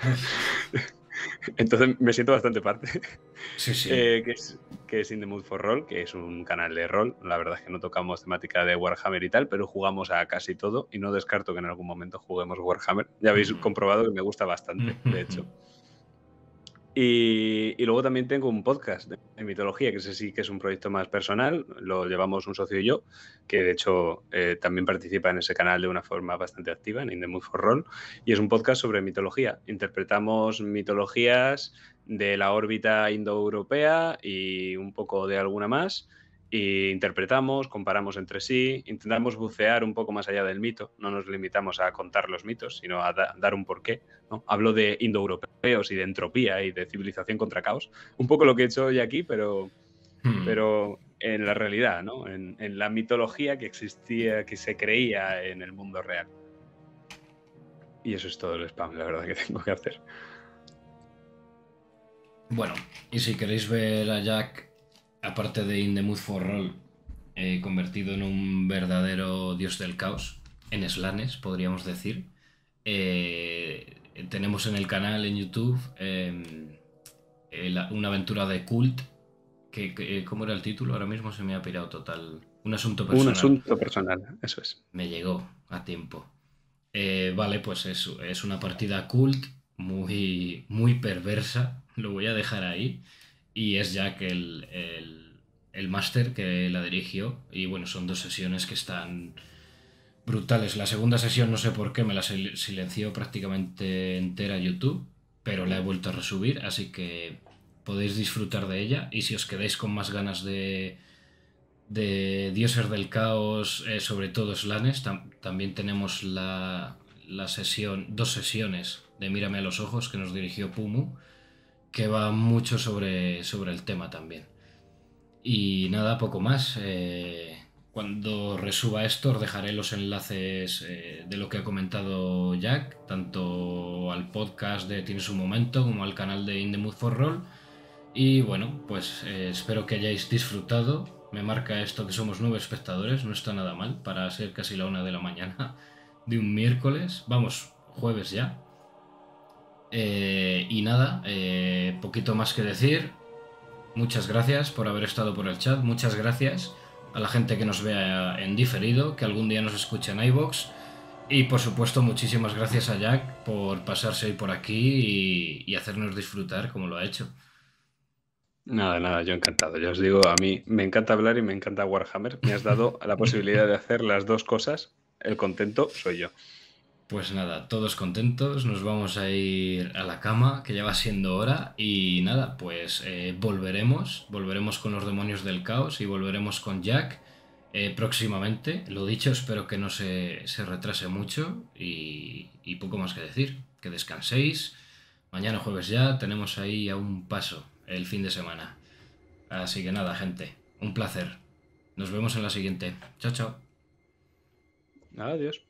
Entonces me siento bastante parte. Sí, sí. Eh, que, es, que es In the Mood for Roll, que es un canal de rol. La verdad es que no tocamos temática de Warhammer y tal, pero jugamos a casi todo y no descarto que en algún momento juguemos Warhammer. Ya habéis comprobado que me gusta bastante, de hecho. Y, y luego también tengo un podcast de, de mitología, que ese sí que es un proyecto más personal, lo llevamos un socio y yo, que de hecho eh, también participa en ese canal de una forma bastante activa, en In the Mood for Roll, y es un podcast sobre mitología. Interpretamos mitologías de la órbita indoeuropea y un poco de alguna más, y interpretamos, comparamos entre sí, intentamos bucear un poco más allá del mito, no nos limitamos a contar los mitos, sino a da dar un porqué, ¿no? Hablo de indoeuropeos y de entropía y de civilización contra caos, un poco lo que he hecho hoy aquí, pero, pero en la realidad, ¿no? En, en la mitología que existía, que se creía en el mundo real. Y eso es todo el spam, la verdad, que tengo que hacer. Bueno, y si queréis ver a Jack, aparte de In the Mood for Roll, eh, convertido en un verdadero dios del caos, en Slanes, podríamos decir, eh, tenemos en el canal en YouTube eh, eh, la- una aventura de cult, que, que- ¿cómo era el título? Ahora mismo se me ha pirado total. Un asunto Un personal. asunto personal, eso es. Me llegó a tiempo. Eh, vale, pues es, es una partida cult, muy, muy perversa, lo voy a dejar ahí. Y es Jack el, el, el máster que la dirigió. Y bueno, son dos sesiones que están brutales. La segunda sesión no sé por qué me la sil- silenció prácticamente entera YouTube, pero la he vuelto a resubir, así que podéis disfrutar de ella. Y si os quedáis con más ganas de, de Dioses del Caos, eh, sobre todo Slanes, tam- también tenemos la, la sesión, dos sesiones de Mírame a los ojos que nos dirigió Pumu, que va mucho sobre, sobre el tema también. Y nada, poco más. Eh, cuando resuba esto os dejaré los enlaces eh, de lo que ha comentado Jack, tanto al podcast de Tienes un Momento como al canal de In the Mood for Roll. Y bueno, pues eh, espero que hayáis disfrutado. Me marca esto que somos nueve espectadores, no está nada mal para ser casi la una de la mañana de un miércoles. Vamos, jueves ya. Eh, y nada, eh, poquito más que decir. Muchas gracias por haber estado por el chat. Muchas gracias a la gente que nos vea en diferido, que algún día nos escuche en iVoox. Y por supuesto, muchísimas gracias a Jack por pasarse hoy por aquí y, y hacernos disfrutar como lo ha hecho. Nada, nada, yo encantado. Ya os digo, a mí me encanta hablar y me encanta Warhammer. Me has dado la posibilidad de hacer las dos cosas. El contento soy yo. Pues nada, todos contentos, nos vamos a ir a la cama, que ya va siendo hora, y nada, pues eh, volveremos, volveremos con los demonios del caos y volveremos con Jack eh, próximamente. Lo dicho, espero que no se, se retrase mucho y, y poco más que decir. Que descanséis. Mañana jueves ya tenemos ahí a un paso el fin de semana. Así que nada, gente, un placer. Nos vemos en la siguiente. Chao, chao. Adiós.